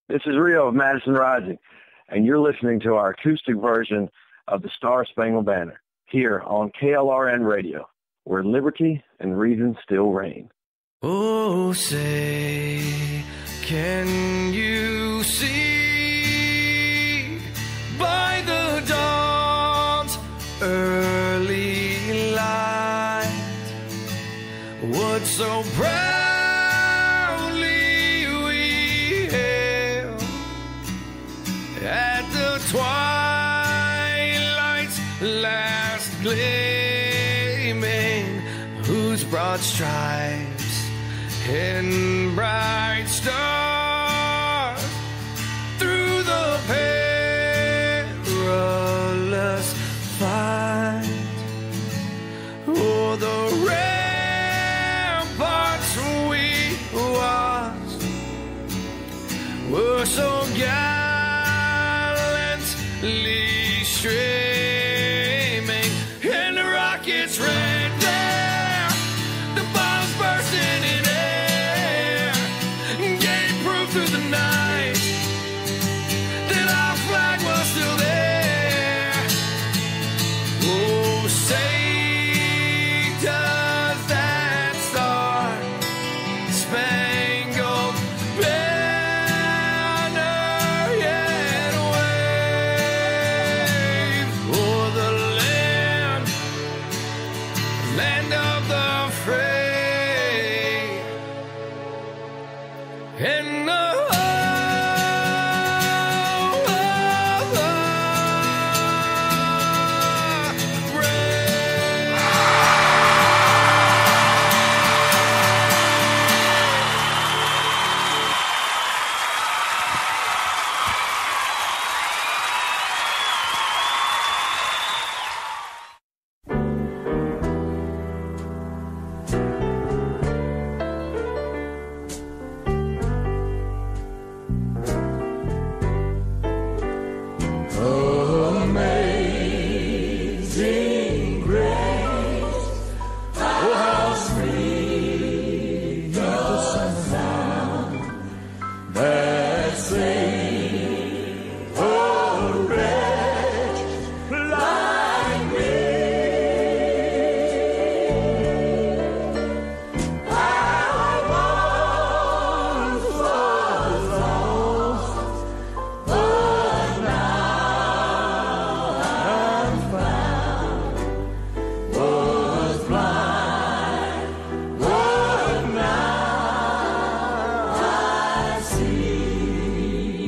This is Rio of Madison Rising, and you're listening to our acoustic version of the Star Spangled Banner here on KLRN Radio, where liberty and reason still reign. Oh, say, can you see by the dawn's early light what so proudly we hailed at the twilight's last gleaming, whose broad stripes and bright stars through the perilous fight, o'er the ramparts we watched were so gallantly streaming, and the rockets ran down, the bombs bursting in air, gave proof through the night that our flag was still there. Oh, say, does that star-spangled banner yet wave o'er the land of the free, and the Amazing grace, oh how sweet the sound that saved a wretch like me. I once was lost, but now I'm found, was blind, but now I see.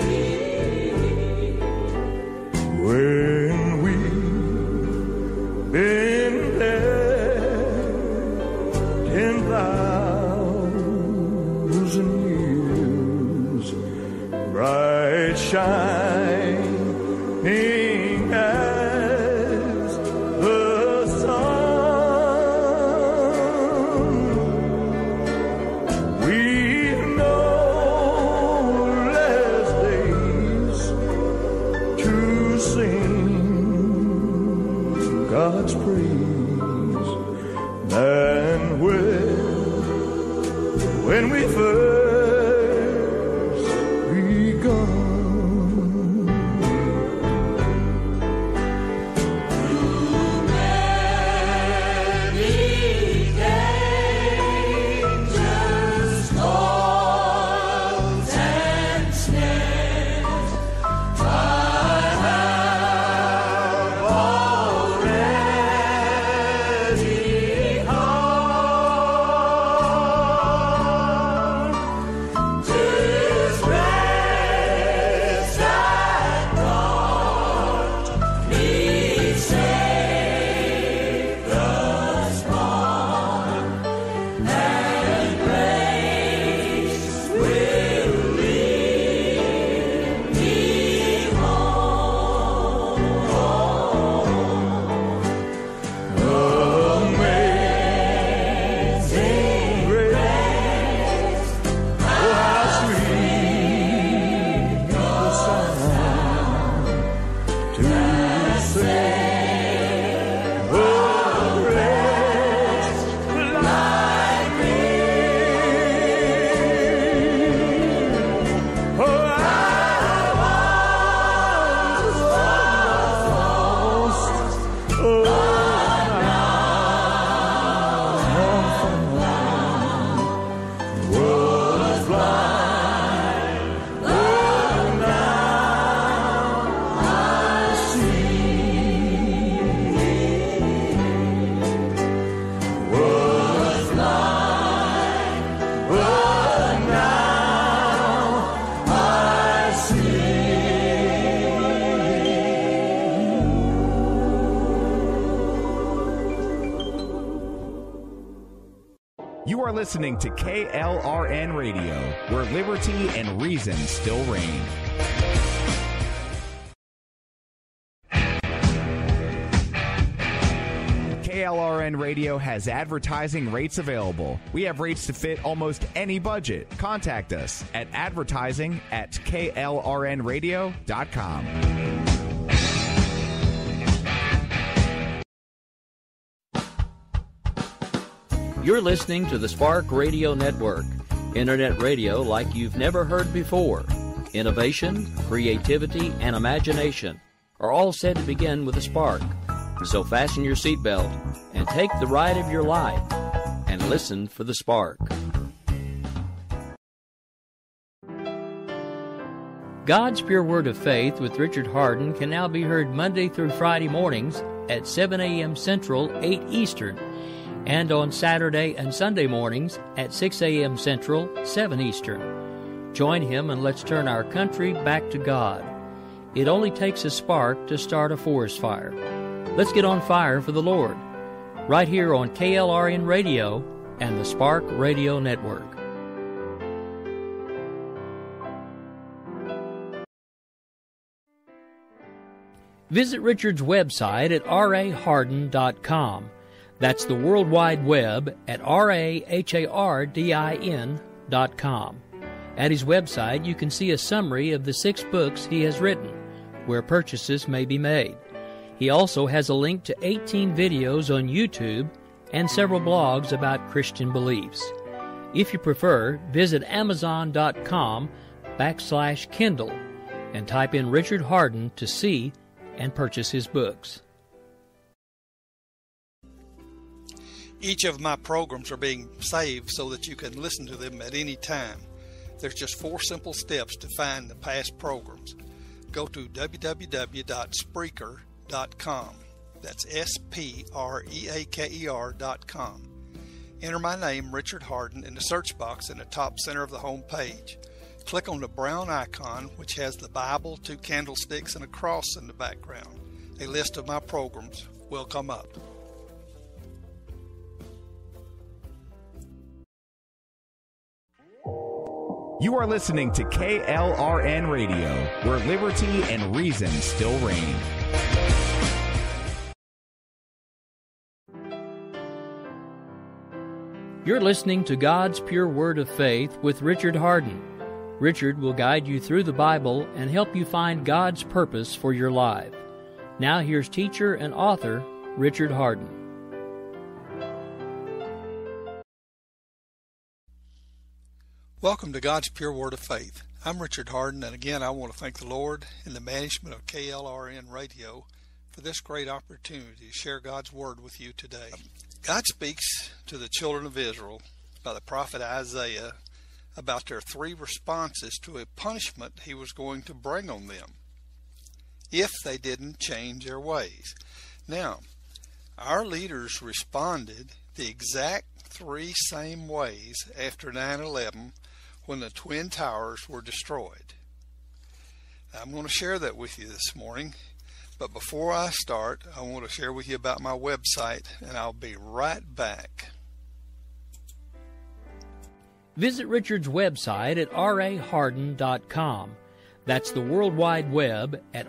When we've been there 10,000 years, bright shining as the sun, we've no less days to sing God's praise than when we first begun. are listening to KLRN Radio, where liberty and reason still reign. KLRN Radio has advertising rates available. We have rates to fit almost any budget. Contact us at advertising@klrnradio.com. You're listening to the Spark Radio Network, internet radio like you've never heard before. Innovation, creativity, and imagination are all said to begin with a spark. So fasten your seatbelt and take the ride of your life and listen for the spark. God's Pure Word of Faith with Richard Hardin can now be heard Monday through Friday mornings at 7 a.m. Central, 8 Eastern, and on Saturday and Sunday mornings at 6 a.m. Central, 7 Eastern. Join him and let's turn our country back to God. It only takes a spark to start a forest fire. Let's get on fire for the Lord, right here on KLRN Radio and the Spark Radio Network. Visit Richard's website at rahardin.com. That's the World Wide Web at rahardin.com. At his website, you can see a summary of the 6 books he has written, where purchases may be made. He also has a link to 18 videos on YouTube and several blogs about Christian beliefs. If you prefer, visit amazon.com/Kindle and type in Richard Hardin to see and purchase his books. Each of my programs are being saved so that you can listen to them at any time. There's just 4 simple steps to find the past programs. Go to www.spreaker.com. That's SPREAKER.com. Enter my name, Richard Hardin, in the search box in the top center of the home page. Click on the brown icon, which has the Bible, 2 candlesticks, and a cross in the background. A list of my programs will come up. You are listening to KLRN Radio, where liberty and reason still reign. You're listening to God's Pure Word of Faith with Richard Hardin. Richard will guide you through the Bible and help you find God's purpose for your life. Now here's teacher and author Richard Hardin. Welcome to God's Pure Word of Faith. I'm Richard Hardin, and again I want to thank the Lord and the management of KLRN Radio for this great opportunity to share God's Word with you today. God speaks to the children of Israel by the prophet Isaiah about their 3 responses to a punishment he was going to bring on them if they didn't change their ways. Now, our leaders responded the exact 3 same ways after 9/11 when the Twin Towers were destroyed. Now, I'm going to share that with you this morning, but before I start, I want to share with you about my website, and I'll be right back. Visit Richard's website at rahardin.com. That's the World Wide Web at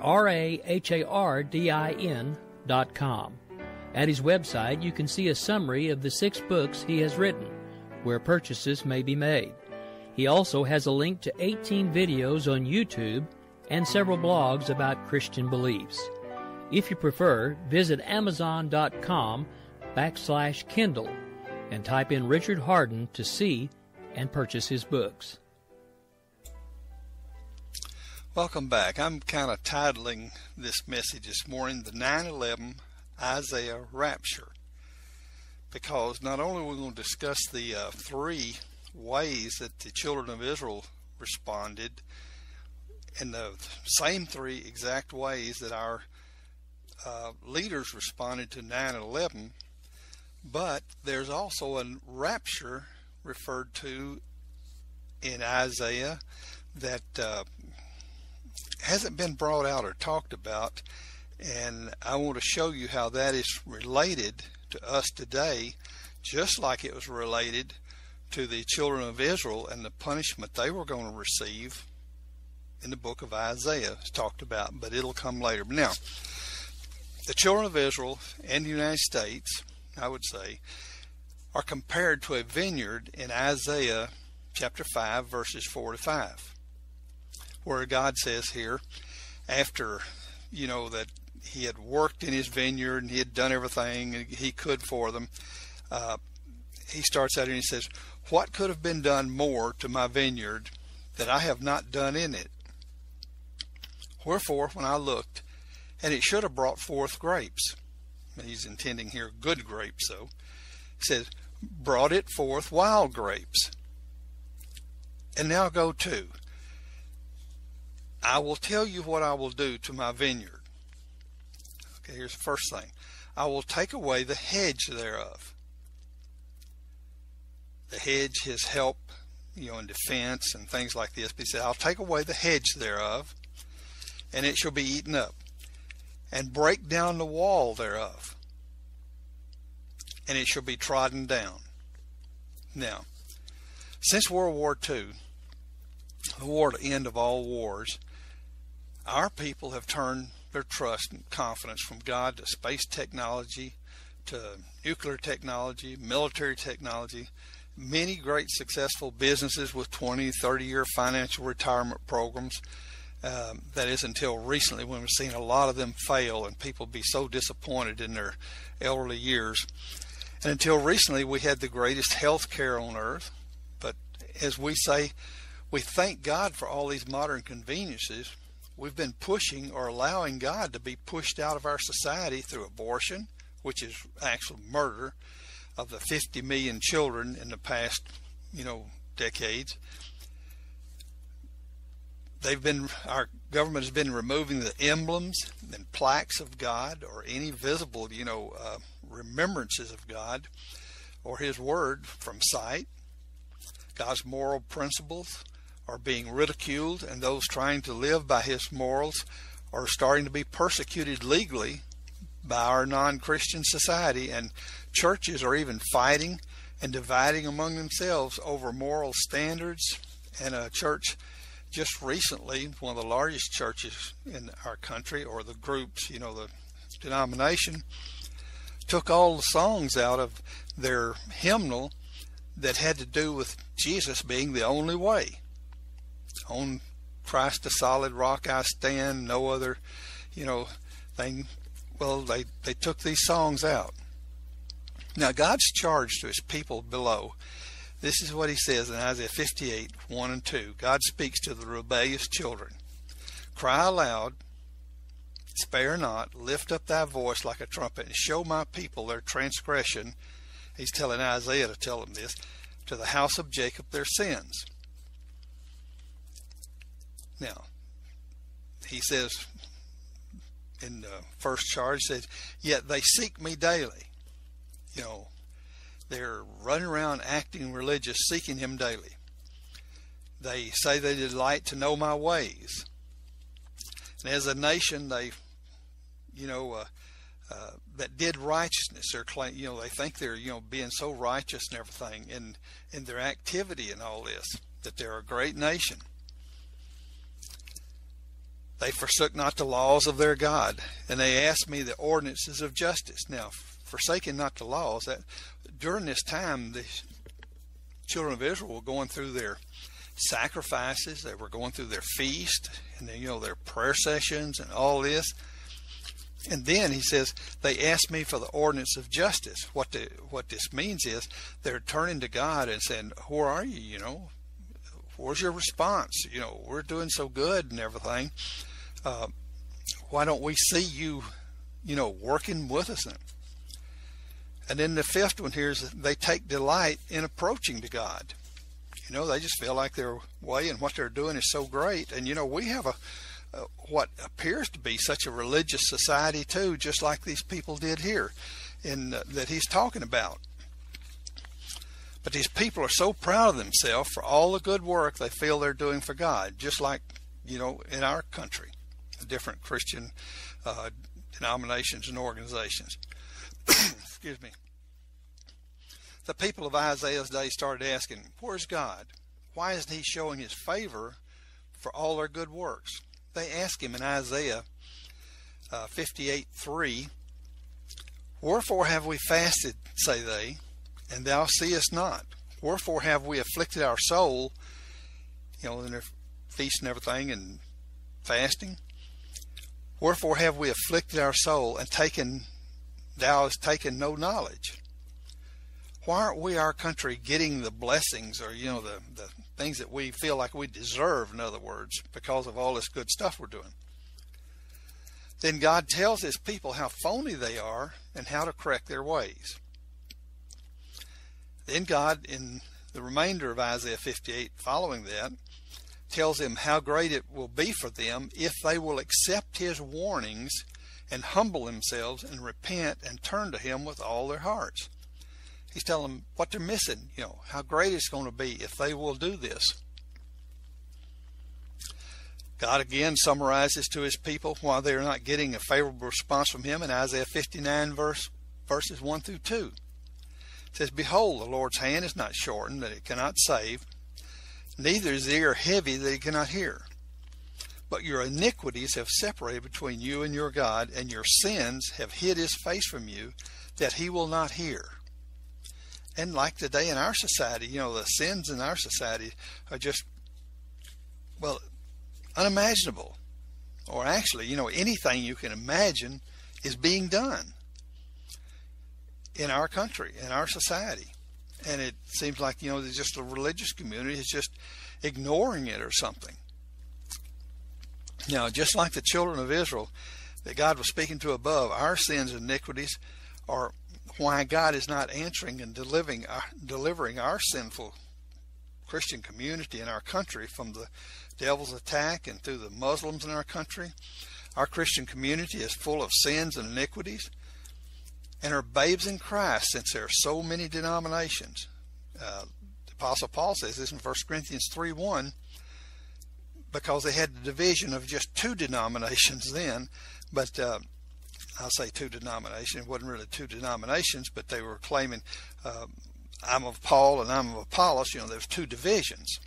rahardin.com. At his website, you can see a summary of the 6 books he has written, where purchases may be made. He also has a link to 18 videos on YouTube and several blogs about Christian beliefs. If you prefer, visit amazon.com/Kindle and type in Richard Hardin to see and purchase his books. Welcome back. I'm kind of titling this message this morning, the 9/11 Isaiah Rapture, because not only are we going to discuss the 3 ways that the children of Israel responded, in the same 3 exact ways that our leaders responded to 9/11, but there's also a rapture referred to in Isaiah that hasn't been brought out or talked about, and I want to show you how that is related to us today, just like it was related to the children of Israel and the punishment they were going to receive in the book of Isaiah is talked about, but it'll come later. But now, the children of Israel and the United States, I would say, are compared to a vineyard in Isaiah chapter 5, verses 4 to 5, where God says here, after, that he had worked in his vineyard and he had done everything he could for them, he starts out here and he says, "What could have been done more to my vineyard that I have not done in it? Wherefore, when I looked, and it should have brought forth grapes." He's intending here good grapes, though. He says, "brought it forth wild grapes." And now go to, "I will tell you what I will do to my vineyard." Okay, here's the first thing. "I will take away the hedge thereof." The hedge, his help, in defense and things like this. But he said, "I'll take away the hedge thereof, and it shall be eaten up, and break down the wall thereof, and it shall be trodden down." Now, since World War II, the war to end of all wars, our people have turned their trust and confidence from God to space technology, to nuclear technology, military technology. Many great successful businesses with 20, 30-year financial retirement programs. That is until recently, when we've seen a lot of them fail and people be so disappointed in their elderly years. And until recently, we had the greatest health care on earth. But as we say, we thank God for all these modern conveniences. We've been pushing or allowing God to be pushed out of our society through abortion, which is actual murder of the 50 million children in the past, decades. Our government has been removing the emblems and plaques of God, or any visible, remembrances of God or his word from sight. God's moral principles are being ridiculed, and those trying to live by his morals are starting to be persecuted legally by our non-Christian society, and churches are even fighting and dividing among themselves over moral standards. And a church just recently, one of the largest churches in our country, or the groups, the denomination, took all the songs out of their hymnal that had to do with Jesus being the only way. On Christ the solid rock I stand, no other, thing. Well, they took these songs out. Now, God's charge to his people below. This is what he says in Isaiah 58, 1 and 2. God speaks to the rebellious children. "Cry aloud, spare not, lift up thy voice like a trumpet, and show my people their transgression." He's telling Isaiah to tell them this. "To the house of Jacob their sins." Now, he says in the first charge, says, "Yet they seek me daily." They're running around acting religious, seeking him daily. "They say they delight to know my ways." And as a nation, they, that did righteousness, they think they're, being so righteous and everything in their activity and all this, that they're a great nation. "They forsook not the laws of their God, and they asked me the ordinances of justice." Now, forsaking not the laws, that during this time, the children of Israel were going through their sacrifices, they were going through their feast, and then, their prayer sessions and all this. And then he says, they asked me for the ordinance of justice. What this means is they're turning to God and saying, "Where are you? Where's your response? We're doing so good and everything. Why don't we see you, working with us?" And then the fifth one here is they take delight in approaching to God. They just feel like their way and what they're doing is so great. And, we have what appears to be such a religious society too, just like these people did here that he's talking about. But these people are so proud of themselves for all the good work they feel they're doing for God, just like, in our country, the different Christian denominations and organizations. Excuse me. the people of Isaiah's day started asking, where's God? Why isn't he showing his favor for all their good works? They ask him in Isaiah 58:3, wherefore have we fasted, say they, and thou seest not? Wherefore have we afflicted our soul, in their feast and everything and fasting? Wherefore have we afflicted our soul, and thou hast taken no knowledge? Why aren't we, our country, getting the blessings, or the things that we feel like we deserve, in other words, because of all this good stuff we're doing? Then God tells his people how phony they are and how to correct their ways. Then God, in the remainder of Isaiah 58 following that, tells them how great it will be for them if they will accept his warnings and humble themselves and repent and turn to him with all their hearts. He's telling them what they're missing, how great it's going to be if they will do this. God again summarizes to his people why they are not getting a favorable response from him in Isaiah 59 verses 1 through 2. It says, behold, the Lord's hand is not shortened that it cannot save, neither is the ear heavy that it cannot hear. But your iniquities have separated between you and your God, and your sins have hid his face from you, that he will not hear. And like today in our society, the sins in our society are just, unimaginable. Or actually, anything you can imagine is being done in our country, in our society. And it seems like, there's just the religious community is just ignoring it or something. Now, just like the children of Israel that God was speaking to above, our sins and iniquities are why God is not answering and delivering our sinful Christian community in our country from the devil's attack and through the Muslims in our country. Our Christian community is full of sins and iniquities and are babes in Christ, since there are so many denominations. The Apostle Paul says this in 1 Corinthians 3:1, because they had the division of just two denominations then, but I'll say two denominations. It wasn't really two denominations, but they were claiming I'm of Paul and I'm of Apollos. There's two divisions.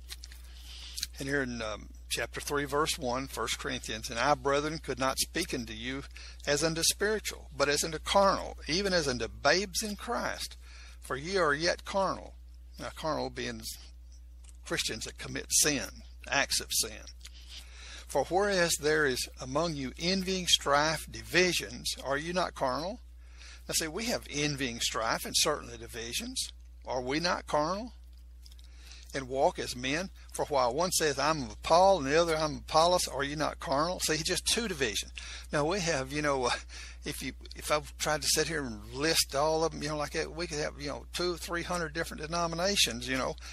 And here in chapter 3, verse 1, 1 Corinthians, and I, brethren, could not speak unto you as unto spiritual, but as unto carnal, even as unto babes in Christ. For ye are yet carnal. Now, carnal being Christians that commit sin, acts of sin. For whereas there is among you envying, strife, divisions, are you not carnal? Now see, we have envying, strife, and certainly divisions. Are we not carnal? And walk as men? For while one says, I'm of Paul, and the other, I'm of Apollos, are you not carnal? See, just two divisions. Now we have, if I've tried to sit here and list all of them, like that, we could have, 200-300 different denominations,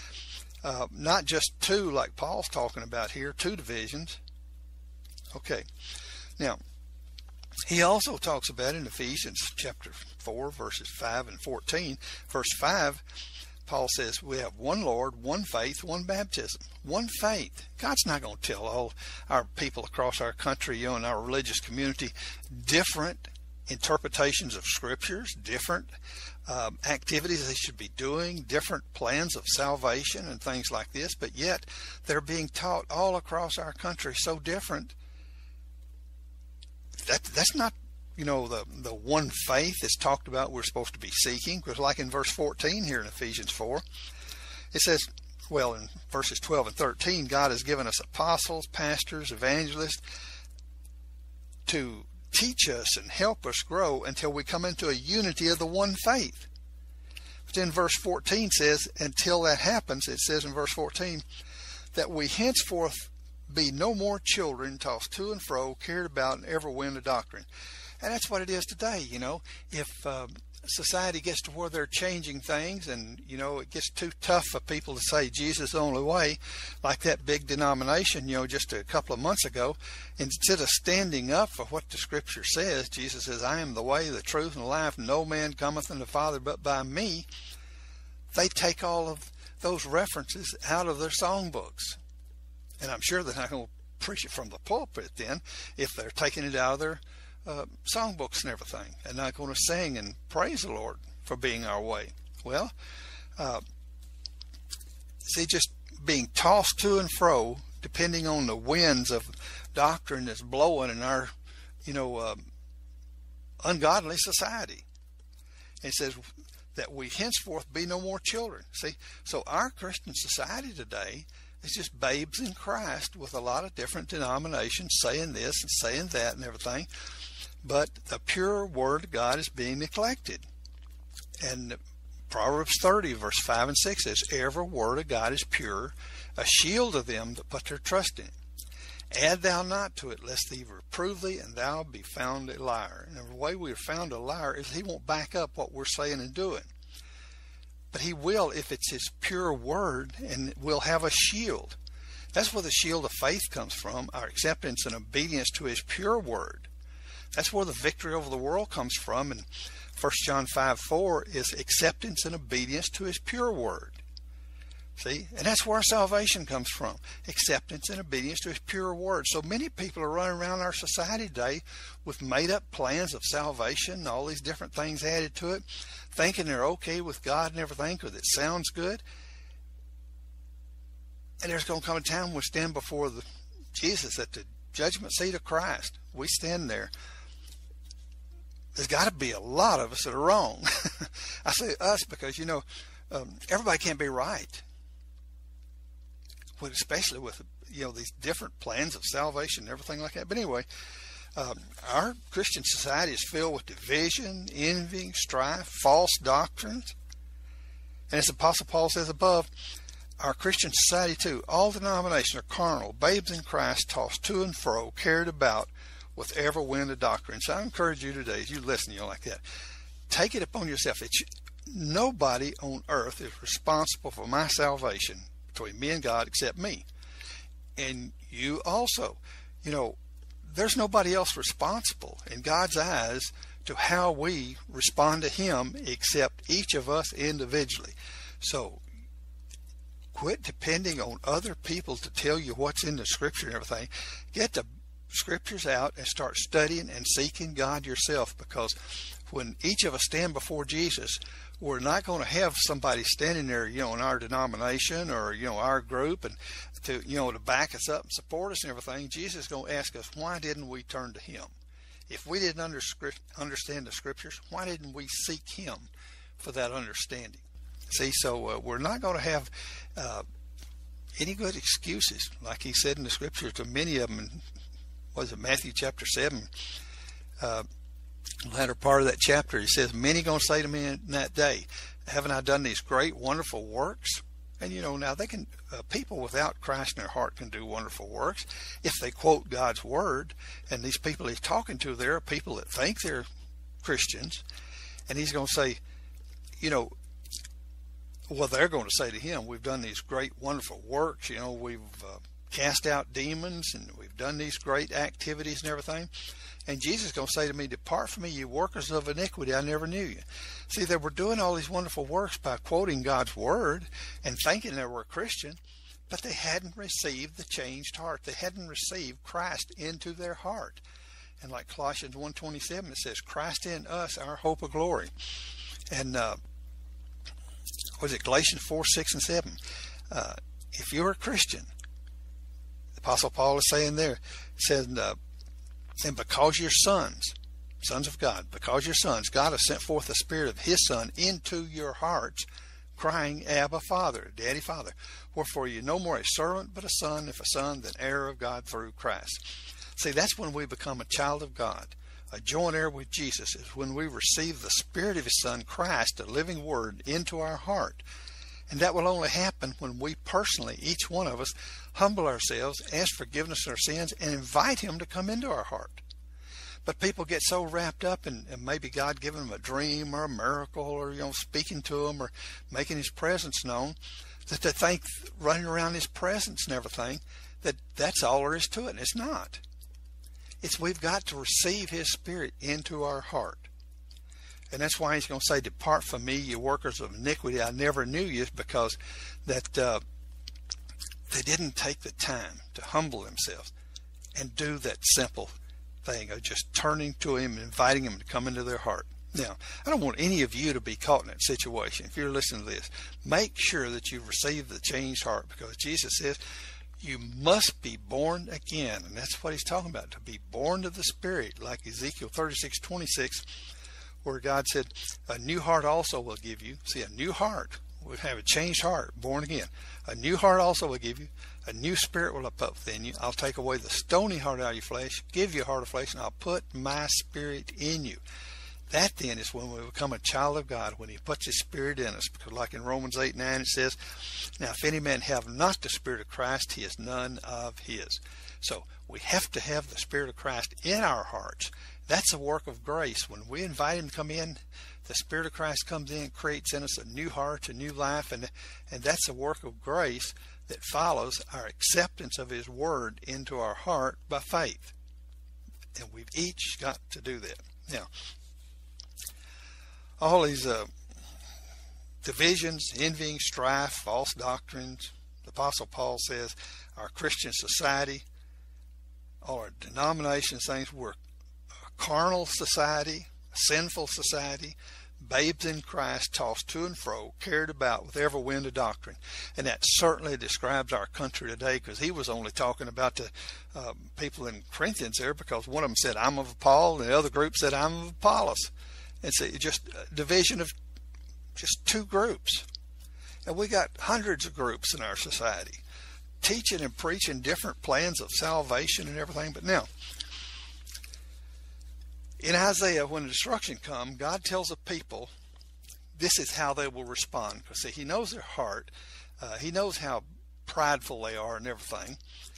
not just two like Paul's talking about here, two divisions. Okay, now he also talks about in Ephesians chapter 4 verses 5 and 14. Verse 5, Paul says we have one Lord, one faith, one baptism, one faith. God's not going to tell all our people across our country, in our religious community, different interpretations of scriptures, different activities they should be doing, different plans of salvation and things like this, but yet they're being taught all across our country so different. That's not, the one faith that's talked about we're supposed to be seeking, because like in verse 14 here in Ephesians 4, it says, in verses 12 and 13, God has given us apostles, pastors, evangelists to teach us and help us grow until we come into a unity of the one faith. But then verse 14 says, until that happens, it says in verse 14, that we henceforth be no more children tossed to and fro, carried about in every wind of doctrine. And that's what it is today. If society gets to where they're changing things and it gets too tough for people to say Jesus is the only way, like that big denomination just a couple of months ago, instead of standing up for what the scripture says, Jesus says, I am the way, the truth, and the life, no man cometh unto the Father but by me, they take all of those references out of their songbooks. And I'm sure they're not going to preach it from the pulpit then if they're taking it out of their songbooks and everything, and not going to sing and praise the Lord for being our way. Well, see, just being tossed to and fro, depending on the winds of doctrine that's blowing in our, ungodly society. And it says that we henceforth be no more children. See, so our Christian society today is just babes in Christ with a lot of different denominations saying this and saying that and everything. But the pure Word of God is being neglected. And Proverbs 30, verse 5 and 6 says, every word of God is pure, a shield to them that put their trust in it. Add thou not to it, lest he reprove thee, and thou be found a liar. And the way we are found a liar is he won't back up what we're saying and doing. But he will if it's his pure word, and we'll have a shield. That's where the shield of faith comes from, our acceptance and obedience to his pure word. That's where the victory over the world comes from. And 1 John 5:4 is acceptance and obedience to his pure word. See, and that's where our salvation comes from, acceptance and obedience to his pure word. So many people are running around our society today with made-up plans of salvation and all these different things added to it, thinking they're okay with God and everything because it sounds good. And there's going to come a time when we stand before Jesus at the judgment seat of Christ. We stand there. There's got to be a lot of us that are wrong. I say us because, everybody can't be right. Especially with, these different plans of salvation and everything like that. But anyway, our Christian society is filled with division, envying, strife, false doctrines. And as Apostle Paul says above, our Christian society too, all denominations are carnal, babes in Christ, tossed to and fro, carried about with every wind of doctrine. So I encourage you today, as you listen, like that, take it upon yourself. Nobody on earth is responsible for my salvation between me and God except me. And you also, there's nobody else responsible in God's eyes to how we respond to him except each of us individually. So quit depending on other people to tell you what's in the scripture and everything. Get the scriptures out and start studying and seeking God yourself, because when each of us stand before Jesus, we're not going to have somebody standing there, in our denomination or, our group and to back us up and support us and everything. Jesus is going to ask us, why didn't we turn to him? If we didn't understand the scriptures, why didn't we seek him for that understanding? See, so we're not going to have any good excuses, like he said in the scriptures to many of them. In, Matthew chapter 7, latter part of that chapter, he says, many going to say to me in that day, haven't I done these great, wonderful works? And, now they can, people without Christ in their heart can do wonderful works if they quote God's word. And these people he's talking to there are people that think they're Christians. And he's going to say, they're going to say to him, we've done these great, wonderful works. We've cast out demons and we've done these great activities and everything. And Jesus is going to say to me, depart from me, you workers of iniquity, I never knew you. See, they were doing all these wonderful works by quoting God's word and thinking they were a Christian, but they hadn't received the changed heart. They hadn't received Christ into their heart. And like Colossians 1:27, it says, Christ in us, our hope of glory. And Galatians 4:6 and 7. If you're a Christian, the Apostle Paul is saying there, says, and because you're sons of God, because you're sons, God has sent forth the Spirit of his Son into your hearts, crying, Abba, Father, Daddy, Father. Wherefore you're no more a servant, but a son, if a son, then heir of God through Christ. See, that's when we become a child of God. A joint heir with Jesus is when we receive the Spirit of his Son, Christ, the living word, into our heart. And that will only happen when we personally, each one of us, humble ourselves, ask forgiveness of our sins, and invite him to come into our heart. But people get so wrapped up in maybe God giving them a dream or a miracle or, speaking to them or making his presence known, that they think running around his presence and everything, that's all there is to it. And it's not. It's we've got to receive his Spirit into our heart. And that's why he's going to say, depart from me, you workers of iniquity, I never knew you, because that they didn't take the time to humble themselves and do that simple thing of just turning to him and inviting him to come into their heart. Now, I don't want any of you to be caught in that situation. If you're listening to this, make sure that you receive the changed heart, because Jesus says you must be born again. And that's what he's talking about, to be born of the Spirit, like Ezekiel 36:26, where God said, a new heart also will give you. See, a new heart. We'll have a changed heart, born again. A new heart also will give you. A new spirit will put within you. I'll take away the stony heart out of your flesh, give you a heart of flesh, and I'll put my Spirit in you. That then is when we become a child of God, when he puts his Spirit in us. Because like in Romans 8:9 it says, now if any man have not the Spirit of Christ, he is none of his. So we have to have the Spirit of Christ in our hearts. That's a work of grace. When we invite him to come in, the Spirit of Christ comes in, creates in us a new heart, a new life, and that's a work of grace that follows our acceptance of his word into our heart by faith. And we've each got to do that. Now, all these divisions, envying, strife, false doctrines, the Apostle Paul says our Christian society, all our denominations, things, we're a carnal society, a sinful society, babes in Christ, tossed to and fro, carried about with every wind of doctrine. And that certainly describes our country today, because he was only talking about the people in Corinthians there, because one of them said, I'm of Paul, and the other group said, I'm of Apollos. It's just a division of just two groups. And we got hundreds of groups in our society, teaching and preaching different plans of salvation and everything. But now, in Isaiah, when the destruction comes, God tells the people this is how they will respond. Because see, he knows their heart. He knows how prideful they are and everything.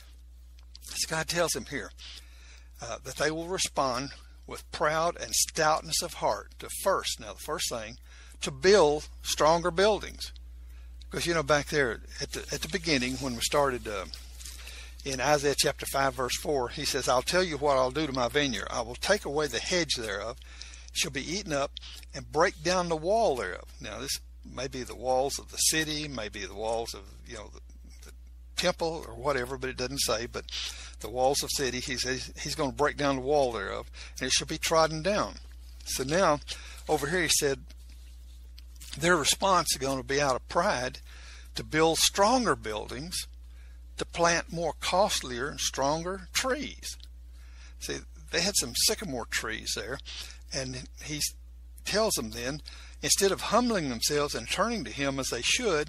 So God tells him here that they will respond with proud and stoutness of heart. The first thing, to build stronger buildings. Because, back there at the beginning, when we started in Isaiah chapter 5, verse 4, he says, I'll tell you what I'll do to my vineyard. I will take away the hedge thereof. It shall be eaten up, and break down the wall thereof. Now, this may be the walls of the city, maybe the walls of, the temple or whatever, but it doesn't say. But the walls of the city, he says he's going to break down the wall thereof, and it shall be trodden down. So now, over here he said, their response is going to be out of pride to build stronger buildings, to plant more costlier and stronger trees. See, they had some sycamore trees there, and he tells them then, instead of humbling themselves and turning to him as they should,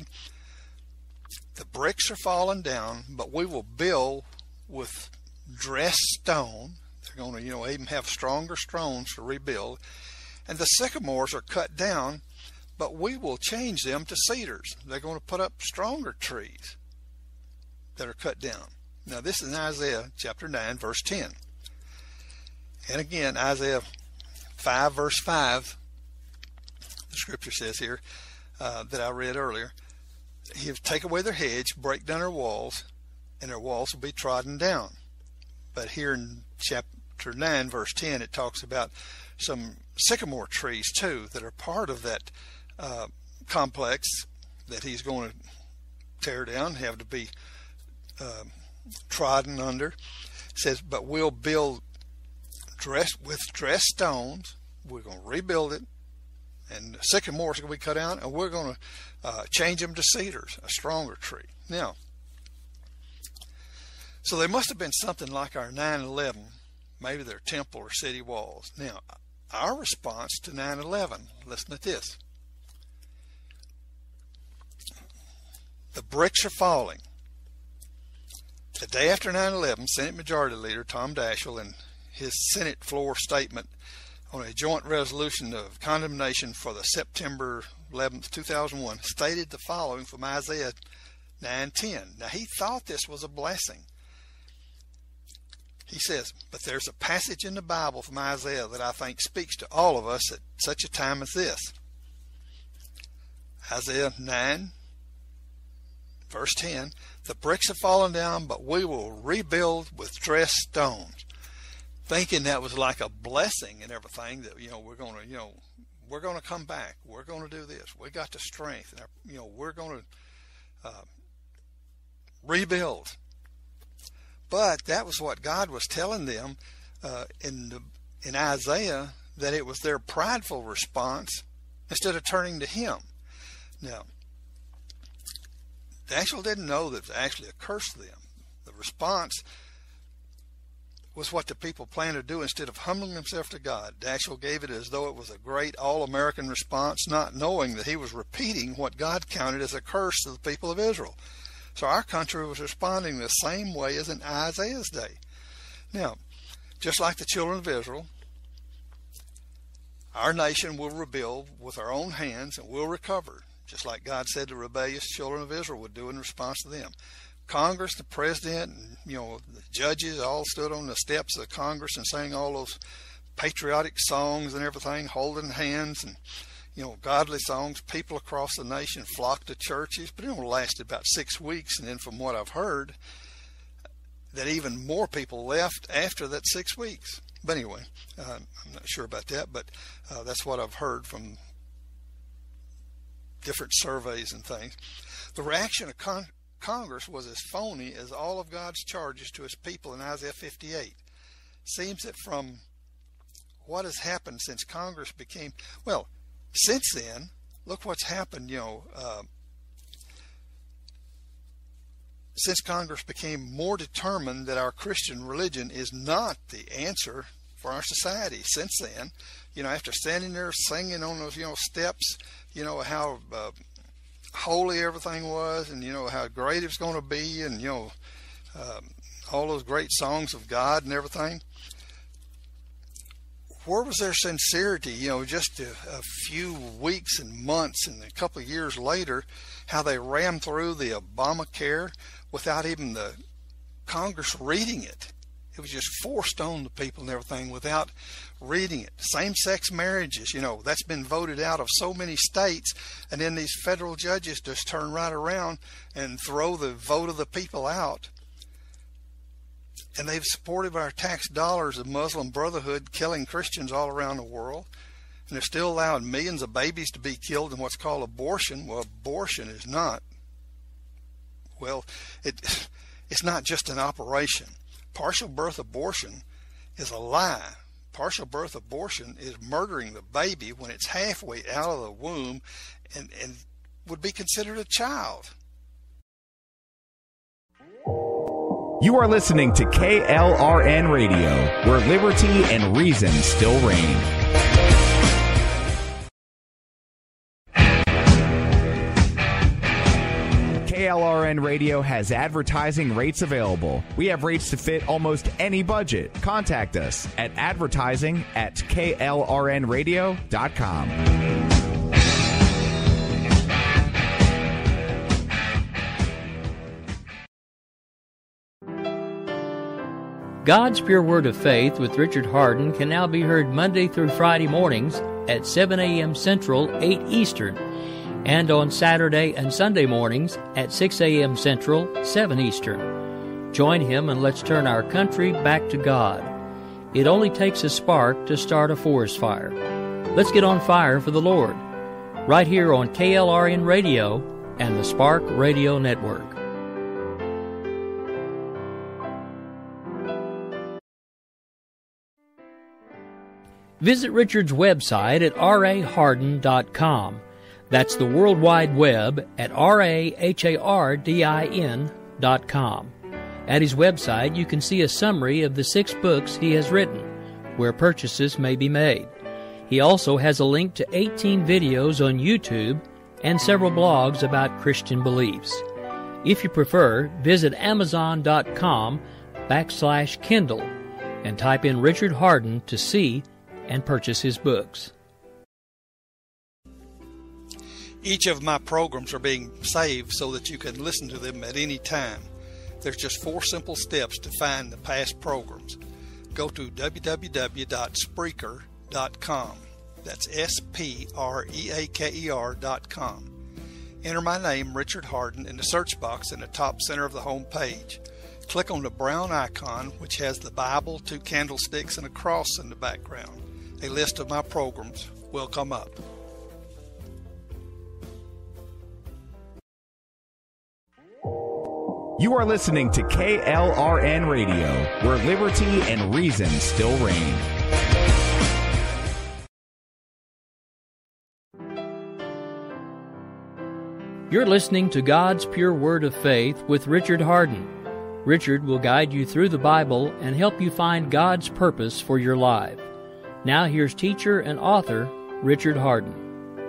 the bricks are falling down, but we will build with dressed stone. They're going to, even have stronger stones to rebuild. And the sycamores are cut down, but we will change them to cedars. They're going to put up stronger trees that are cut down. Now, this is in Isaiah chapter 9, verse 10. And again, Isaiah 5, verse 5, the scripture says here that I read earlier, he'll take away their hedge, break down their walls, and their walls will be trodden down. But here in chapter 9, verse 10, it talks about some sycamore trees too that are part of that complex that he's going to tear down, have to be trodden under. It says, but we'll build with dressed stones. We're going to rebuild it, and the sycamores are going to be cut out, and we're going to change them to cedars, a stronger tree. Now, so they must have been something like our 9/11, maybe their temple or city walls. Now, our response to 9/11, listen to this. The bricks are falling. The day after 9/11, Senate Majority Leader Tom Daschle, in his Senate floor statement on a joint resolution of condemnation for the September 11th, 2001, stated the following from Isaiah 9:10. Now, he thought this was a blessing. He says, but there's a passage in the Bible from Isaiah that I think speaks to all of us at such a time as this. Isaiah 9, verse 10, the bricks have fallen down, but we will rebuild with dressed stones. Thinking that was like a blessing and everything, that, we're going to come back. We're going to do this. We got the strength. We're going to rebuild. But that was what God was telling them in Isaiah that it was their prideful response instead of turning to him. Now, Daniel didn't know that it was actually a curse to them. The response was what the people planned to do instead of humbling themselves to God. Daniel gave it as though it was a great all-American response, not knowing that he was repeating what God counted as a curse to the people of Israel. So our country was responding the same way as in Isaiah's day. Now, just like the children of Israel, our nation will rebuild with our own hands and will recover, just like God said the rebellious children of Israel would do in response to them. Congress, the president, and the judges all stood on the steps of Congress and sang all those patriotic songs and everything, holding hands and godly songs. People across the nation flocked to churches, but it only lasted about 6 weeks. And then from what I've heard, that even more people left after that 6 weeks. But anyway, I'm not sure about that, but that's what I've heard from different surveys and things. The reaction of Congress was as phony as all of God's charges to his people in Isaiah 58. Seems that from what has happened since Congress became, since then, look what's happened, since Congress became more determined that our Christian religion is not the answer for our society. Since then, after standing there singing on those, steps, how holy everything was, and how great it was going to be, and all those great songs of God and everything. Where was their sincerity? Just a few weeks and months and a couple of years later, how they rammed through the Obamacare without even the Congress reading it. It was just forced on the people and everything without reading it. Same-sex marriages, that's been voted out of so many states, and then these federal judges just turn right around and throw the vote of the people out. And they've supported our tax dollars the Muslim Brotherhood killing Christians all around the world. And they're still allowing millions of babies to be killed in what's called abortion. Well, abortion is not. It's not just an operation. Partial birth abortion is a lie. Partial birth abortion is murdering the baby when it's halfway out of the womb and would be considered a child. You are listening to KLRN Radio, where liberty and reason still reign. KLRN Radio has advertising rates available. We have rates to fit almost any budget. Contact us at advertising@klrnradio.com. God's Pure Word of Faith with Richard Hardin can now be heard Monday through Friday mornings at 7 a.m. Central, 8 Eastern, and on Saturday and Sunday mornings at 6 a.m. Central, 7 Eastern. Join him and let's turn our country back to God. It only takes a spark to start a forest fire. Let's get on fire for the Lord. Right here on KLRN Radio and the Spark Radio Network. Visit Richard's website at rahardin.com. That's the World Wide Web at rahardin.com. At his website, you can see a summary of the 6 books he has written, where purchases may be made. He also has a link to 18 videos on YouTube and several blogs about Christian beliefs. If you prefer, visit amazon.com/Kindle and type in Richard Hardin to see and purchase his books. Each of my programs are being saved so that you can listen to them at any time. There's just 4 simple steps to find the past programs. Go to www.spreaker.com. That's SPREAKER.com. Enter my name, Richard Hardin, in the search box in the top center of the home page. Click on the brown icon, which has the Bible, 2 candlesticks, and a cross in the background. A list of my programs will come up. You are listening to KLRN Radio, where liberty and reason still reign. You're listening to God's Pure Word of Faith with Richard Hardin. Richard will guide you through the Bible and help you find God's purpose for your life. Now here's teacher and author Richard Hardin.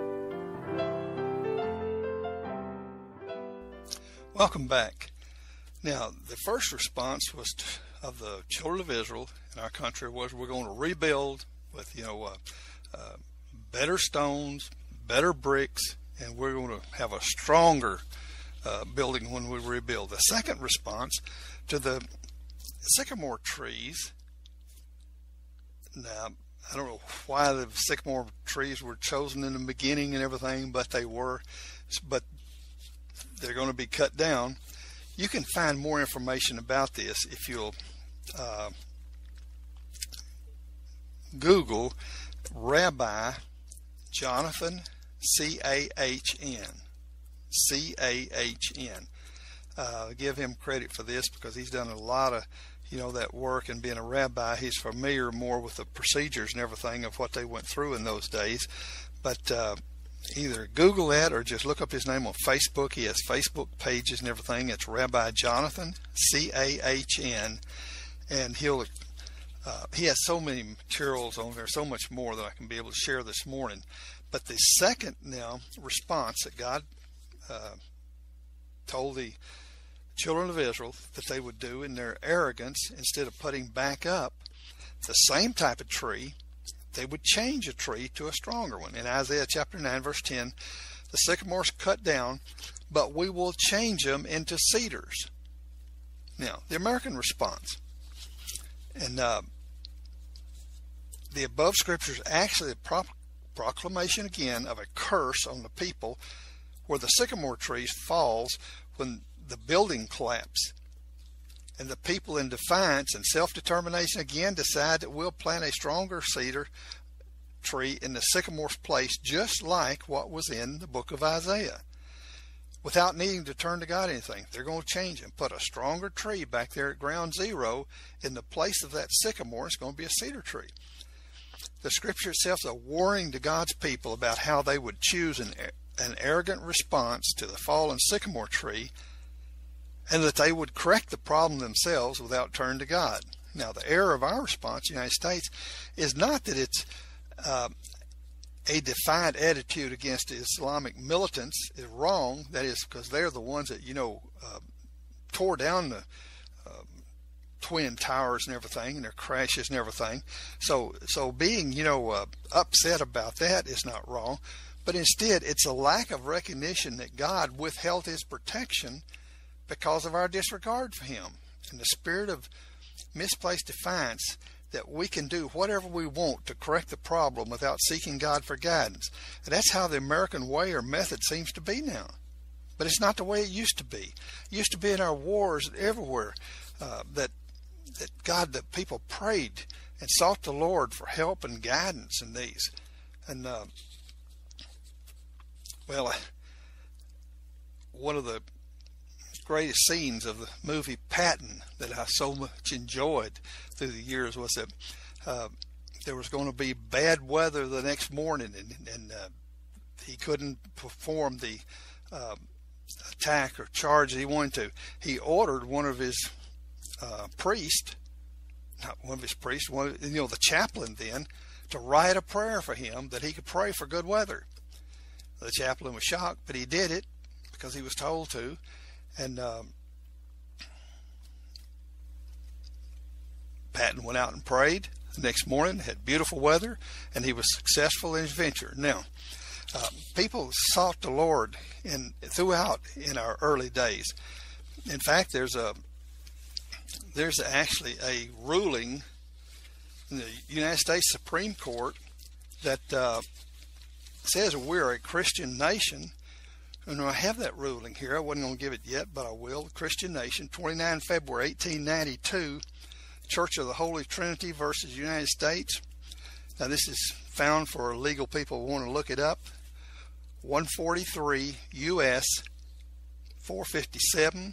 Welcome back. Now, the first response was of the children of Israel in our country was we're going to rebuild with, better stones, better bricks, and we're going to have a stronger building when we rebuild. The second response to the sycamore trees. Now, I don't know why the sycamore trees were chosen in the beginning and everything, but they were. But they're going to be cut down. You can find more information about this if you'll Google Rabbi Jonathan Cahn. Give him credit for this because he's done a lot of that work, and being a rabbi, he's familiar more with the procedures and everything of what they went through in those days. But either Google that or just look up his name on Facebook. He has Facebook pages and everything. It's Rabbi Jonathan Cahn, and he has so many materials on there, so much more that I can be able to share this morning. But the second now response that God told the children of Israel that they would do in their arrogance, instead of putting back up the same type of tree, they would change a tree to a stronger one. In Isaiah chapter 9 verse 10, the sycamores cut down, but we will change them into cedars. Now, the American response, and the above scriptures actually a proclamation again of a curse on the people, where the sycamore trees falls when the building collapse, and the people in defiance and self-determination again decide that we'll plant a stronger cedar tree in the sycamore's place, just like what was in the book of Isaiah, without needing to turn to God anything. They're going to change and put a stronger tree back there at ground zero in the place of that sycamore. It's going to be a cedar tree. The scripture itself is a warning to God's people about how they would choose an arrogant response to the fallen sycamore tree, and that they would correct the problem themselves without turning to God. Now, the error of our response in the United States is not that it's a defiant attitude against Islamic militants is wrong. That is because they're the ones that tore down the Twin Towers and everything, and their crashes and everything. So being upset about that is not wrong, but instead it's a lack of recognition that God withheld his protection because of our disregard for him, and the spirit of misplaced defiance that we can do whatever we want to correct the problem without seeking God for guidance. And that's how the American way or method seems to be now. But it's not the way it used to be. It used to be in our wars everywhere that people prayed and sought the Lord for help and guidance in these. And one of the greatest scenes of the movie Patton that I so much enjoyed through the years was that there was going to be bad weather the next morning, and he couldn't perform the attack or charge that he wanted to. He ordered one of his the chaplain then, to write a prayer for him that he could pray for good weather. The chaplain was shocked, but he did it because he was told to. And Patton went out and prayed the next morning, had beautiful weather, and he was successful in his venture. Now, people sought the Lord throughout in our early days. In fact, there's actually a ruling in the United States Supreme Court that says we're a Christian nation. And I have that ruling here. I wasn't going to give it yet, but I will. Christian nation, 29 February 1892, Church of the Holy Trinity versus United States. Now, this is found for legal people who want to look it up. 143 U.S. 457,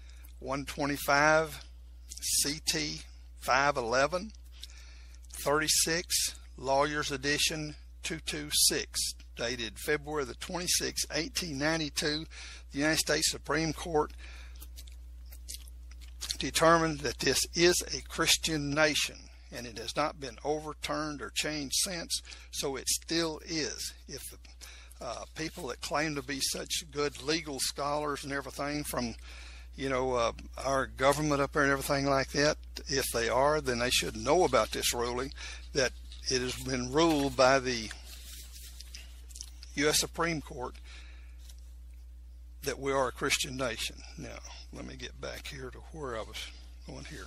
125 CT 511, 36 Lawyers Edition 226. dated February the 26th, 1892, the United States Supreme Court determined that this is a Christian nation, and it has not been overturned or changed since, so it still is. If the people that claim to be such good legal scholars and everything from, our government up there and everything like that, if they are, then they should know about this ruling, that it has been ruled by the U.S. Supreme Court that we are a Christian nation. Now, let me get back here to where I was going here.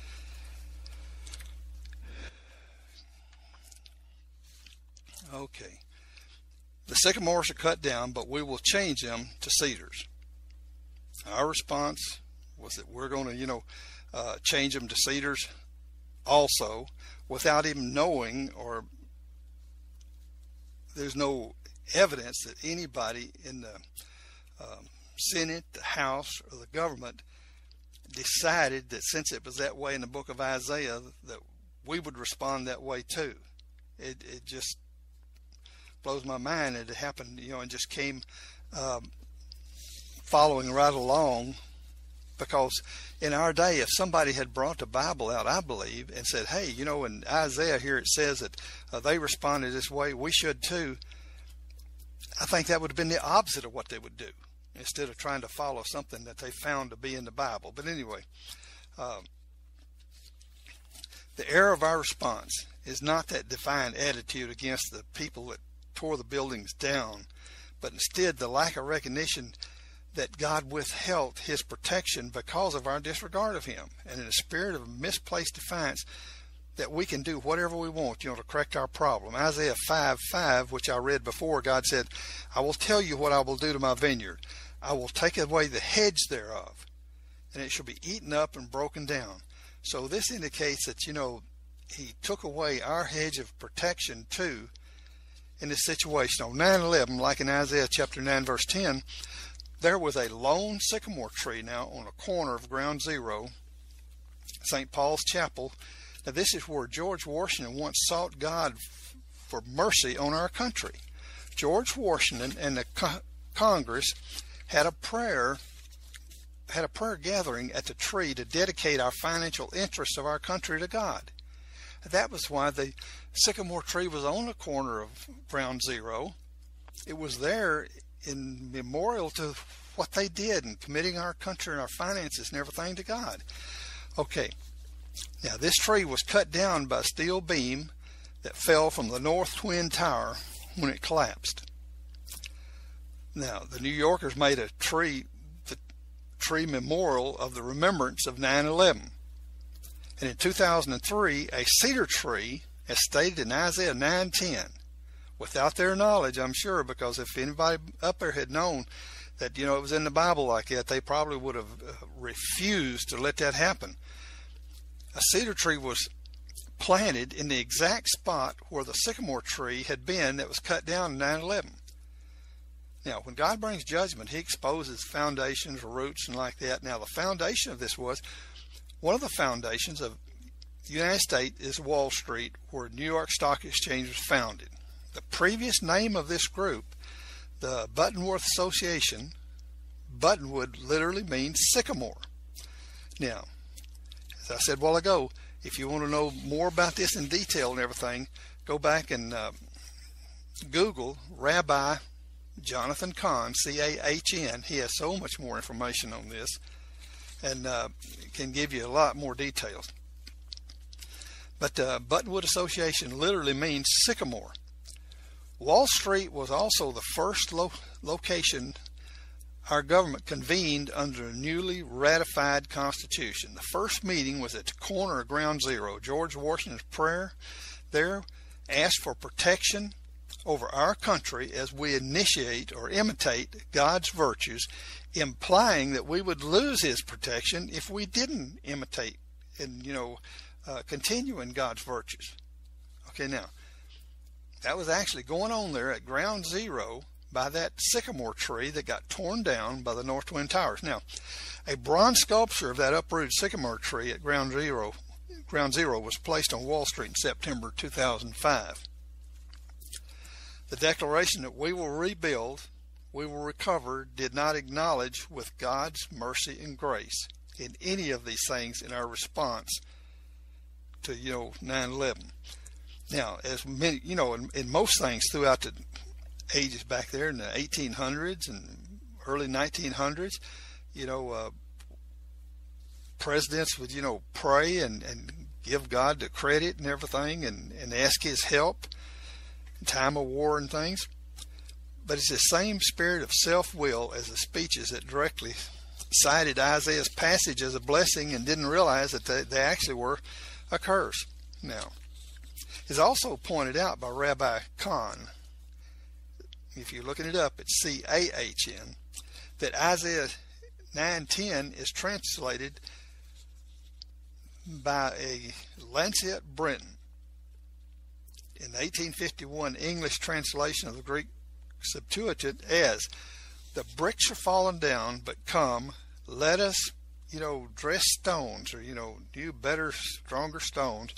Okay. The sycamores are cut down, but we will change them to cedars. Our response was that we're going to, change them to cedars also, without even knowing, or there's no evidence that anybody in the Senate, the House, or the government decided that since it was that way in the book of Isaiah, that we would respond that way too. It just blows my mind that it happened, and just came following right along, because in our day, if somebody had brought the Bible out, I believe, and said, hey, in Isaiah here it says that they responded this way, we should too, I think that would have been the opposite of what they would do, instead of trying to follow something that they found to be in the Bible. But anyway, the error of our response is not that defiant attitude against the people that tore the buildings down, but instead the lack of recognition that God withheld his protection because of our disregard of him, and in a spirit of misplaced defiance that we can do whatever we want, to correct our problem. Isaiah 5:5, which I read before, God said, I will tell you what I will do to my vineyard. I will take away the hedge thereof, and it shall be eaten up and broken down. So this indicates that, he took away our hedge of protection too in this situation. On 9/11, like in Isaiah chapter 9, verse 10, there was a lone sycamore tree now on a corner of Ground Zero, St. Paul's Chapel. Now this is where George Washington once sought God for mercy on our country. George Washington and the Congress had a prayer gathering at the tree to dedicate our financial interests of our country to God. That was why the sycamore tree was on the corner of Ground Zero. It was there in memorial to what they did in committing our country and our finances and everything to God. Okay, now this tree was cut down by a steel beam that fell from the North Twin Tower when it collapsed. Now, the New Yorkers made the tree memorial of the remembrance of 9/11. And in 2003, a cedar tree, as stated in Isaiah 9:10, without their knowledge, I'm sure, because if anybody up there had known that, it was in the Bible like that, they probably would have refused to let that happen. A cedar tree was planted in the exact spot where the sycamore tree had been that was cut down in 9/11. Now, when God brings judgment, he exposes foundations, roots, and like that. Now, the foundation of this was, one of the foundations of the United States is Wall Street, where New York Stock Exchange was founded. The previous name of this group, the Buttonworth Association, Buttonwood literally means sycamore. Now, as I said a while ago, if you want to know more about this in detail and everything, go back and Google Rabbi Jonathan Cahn, C-A-H-N. He has so much more information on this and can give you a lot more details. But Buttonwood Association literally means sycamore. Wall Street was also the first location our government convened under a newly ratified Constitution. The first meeting was at the corner of Ground Zero. George Washington's prayer there asked for protection over our country as we initiate or imitate God's virtues, implying that we would lose his protection if we didn't imitate and continue in God's virtues. Okay, now that was actually going on there at Ground Zero by that sycamore tree that got torn down by the North Twin Towers. Now, a bronze sculpture of that uprooted sycamore tree at Ground Zero was placed on Wall Street in September 2005. The declaration that we will rebuild, we will recover, did not acknowledge with God's mercy and grace in any of these things in our response to 9/11. Now, as many in most things throughout the ages back there in the 1800s and early 1900s, presidents would pray and give God the credit and everything and ask his help in time of war and things. But it's the same spirit of self-will as the speeches that directly cited Isaiah's passage as a blessing and didn't realize that they actually were a curse. Now, it's also pointed out by Rabbi Cahn, if you're looking it up, it's C-A-H-N, that Isaiah 9:10 is translated by a Lancet Brenton in the 1851 English translation of the Greek Septuagint as, "The bricks are fallen down, but come, let us, dress stones, or, new, better, stronger stones,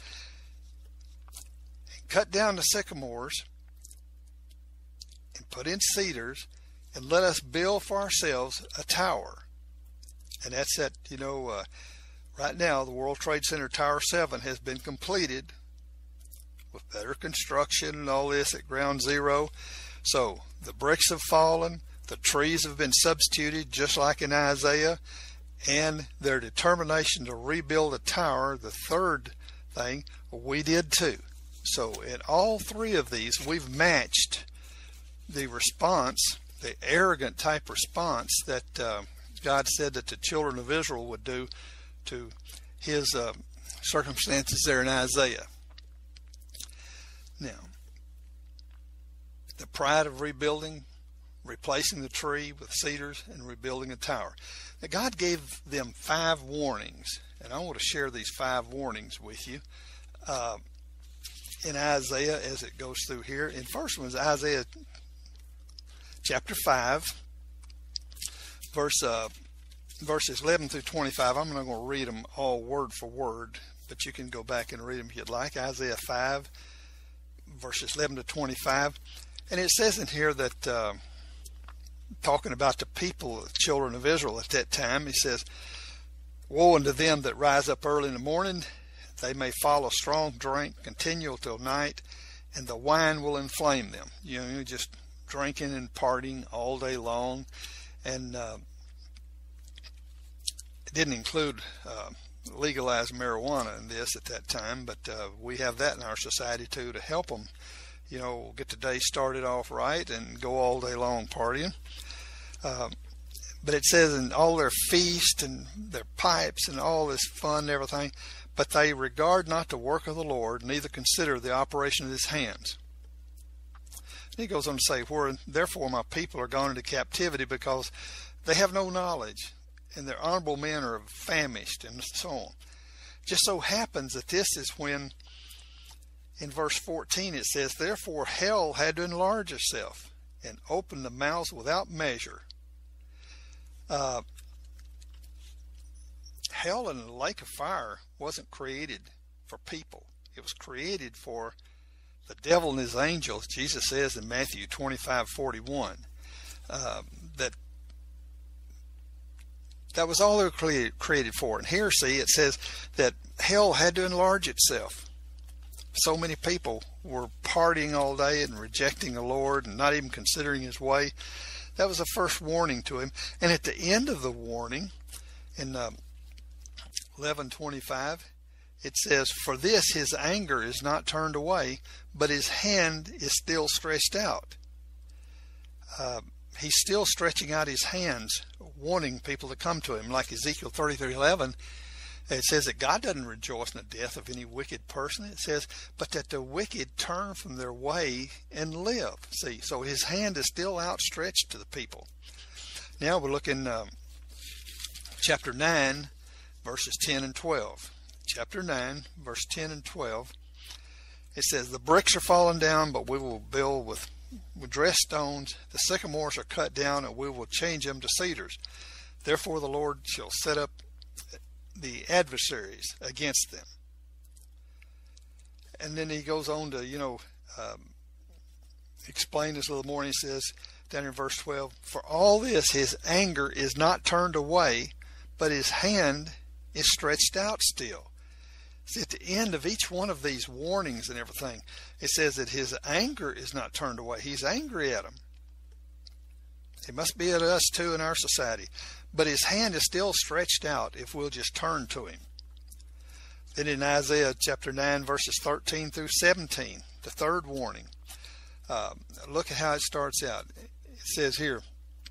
and cut down the sycamores, and put in cedars, and let us build for ourselves a tower." And that's at, right now, the World Trade Center Tower 7 has been completed with better construction and all this at ground zero. So the bricks have fallen, the trees have been substituted just like in Isaiah, and their determination to rebuild a tower, the third thing, we did too. So in all three of these, we've matched the response, the arrogant type response that God said that the children of Israel would do to his circumstances there in Isaiah. Now, the pride of rebuilding, replacing the tree with cedars, and rebuilding a tower. Now, God gave them 5 warnings, and I want to share these 5 warnings with you in Isaiah as it goes through here. And first one is Isaiah chapter 5, verses 11 through 25. I'm not going to read them all word for word, but you can go back and read them if you'd like. Isaiah 5, verses 11 to 25. And it says in here that, talking about the people, the children of Israel at that time, it says, "Woe unto them that rise up early in the morning, they may follow strong drink, continual till night, and the wine will inflame them." Just drinking and partying all day long. And it didn't include legalized marijuana in this at that time, but we have that in our society too, to help them get the day started off right and go all day long partying. But it says, in all their feast and their pipes and all this fun and everything, but they regard not the work of the Lord, neither consider the operation of his hands. And he goes on to say, "Therefore my people are gone into captivity, because they have no knowledge, and their honorable men are famished," and so on. Just so happens that this is when, in verse 14, it says, "Therefore hell had to enlarge itself, and open the mouths without measure." Hell and the lake of fire wasn't created for people. It was created for the devil and his angels. Jesus says in Matthew 25:41 that was all they were created for. And here, see, it says that hell had to enlarge itself. So many people were partying all day and rejecting the Lord and not even considering his way. That was the first warning to him. And at the end of the warning, in 11:25, it says, "For this his anger is not turned away, but his hand is still stretched out." He's still stretching out his hands, wanting people to come to him. Like Ezekiel 33:11, it says that God doesn't rejoice in the death of any wicked person. It says, but that the wicked turn from their way and live. See, so his hand is still outstretched to the people. Now we're looking chapter 9, verses 10 and 12. Chapter 9, verse 10 and 12. It says, "The bricks are fallen down, but we will build with dressed stones. The sycamores are cut down, and we will change them to cedars. Therefore the Lord shall set up the adversaries against them." And then he goes on to, explain this a little more. He says down in verse 12, for all this his anger is not turned away, but his hand is stretched out still. See, at the end of each one of these warnings and everything, it says that his anger is not turned away. He's angry at them. He must be at us too in our society. But his hand is still stretched out if we'll just turn to him. Then in Isaiah chapter 9, verses 13 through 17, the third warning, look at how it starts out. It says here,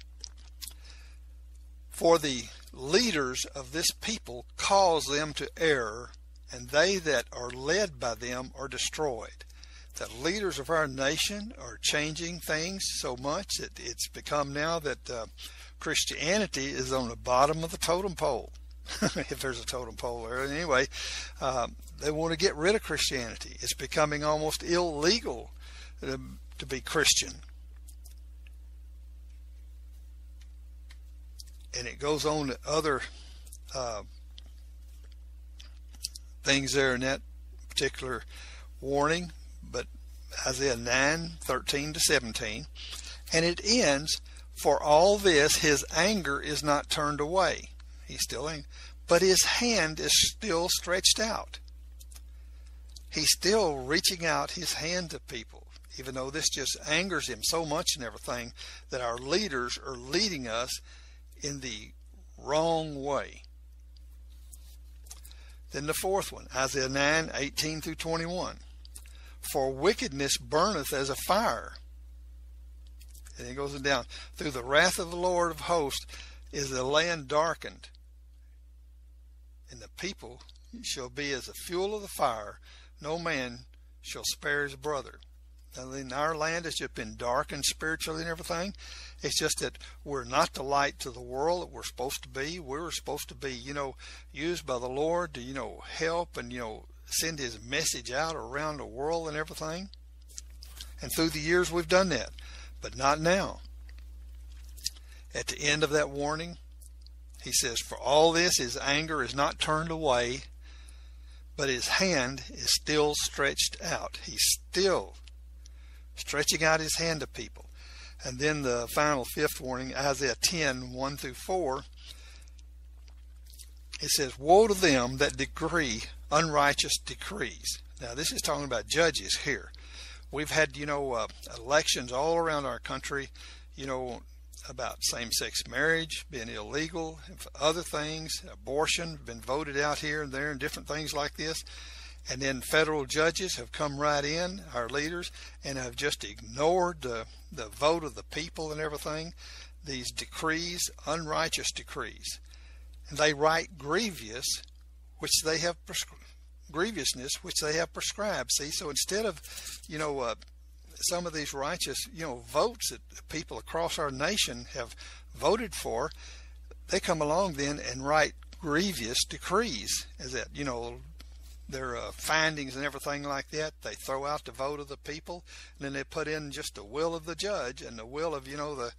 for the leaders of this people cause them to err, and they that are led by them are destroyed. The leaders of our nation are changing things so much that it's become now that Christianity is on the bottom of the totem pole. If there's a totem pole there. Anyway, they want to get rid of Christianity. It's becoming almost illegal to be Christian. And it goes on to other things there in that particular warning, but Isaiah 9, 13 to 17, and it ends, for all this his anger is not turned away. He's still angry, but his hand is still stretched out. He's still reaching out his hand to people, even though this just angers him so much and everything that our leaders are leading us in the wrong way. Then the fourth one, Isaiah 9, 18 through 21. For wickedness burneth as a fire. And it goes down. Through the wrath of the Lord of hosts is the land darkened, and the people shall be as the fuel of the fire. No man shall spare his brother. Now, in our land, it's just been darkened spiritually and everything. It's just that we're not the light to the world that we're supposed to be. We're supposed to be, used by the Lord to, help and, send his message out around the world and everything. And through the years, we've done that. But not now. At the end of that warning, he says, for all this, his anger is not turned away, but his hand is still stretched out. He's still stretching out his hand to people. And then the final fifth warning, Isaiah 10, 1 through 4, it says, woe to them that decree unrighteous decrees. Now, this is talking about judges here. We've had, elections all around our country, about same-sex marriage being illegal, and other things, abortion been voted out here and there, and different things like this. And then federal judges have come right in, our leaders, and have just ignored the vote of the people and everything. These decrees, unrighteous decrees. And they write grievousness, which they have prescribed. See, so instead of, some of these righteous, votes that people across our nation have voted for, they come along then and write grievous decrees, as that, their findings and everything like that. They throw out the vote of the people, and then they put in just the will of the judge and the will of,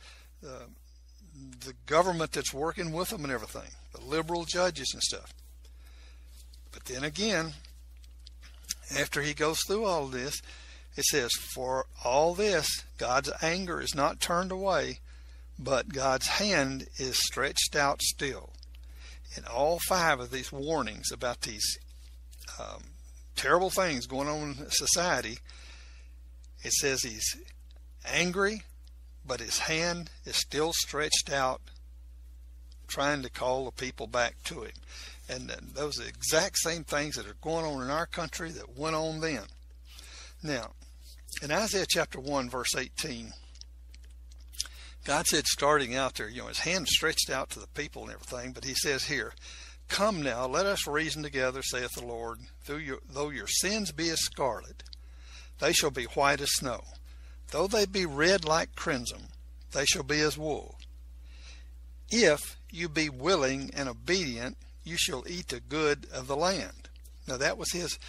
the government that's working with them and everything, the liberal judges and stuff. But then again, after he goes through all this, it says, for all this, God's anger is not turned away, but God's hand is stretched out still. In all five of these warnings about these terrible things going on in society, it says he's angry, but his hand is still stretched out, trying to call the people back to him. And those are the exact same things that are going on in our country that went on then. Now, in Isaiah chapter 1, verse 18, God said, starting out there, his hand stretched out to the people and everything, but he says here, come now, let us reason together, saith the Lord. Though your sins be as scarlet, they shall be white as snow. Though they be red like crimson, they shall be as wool. If you be willing and obedient, you shall eat the good of the land. Now that was his,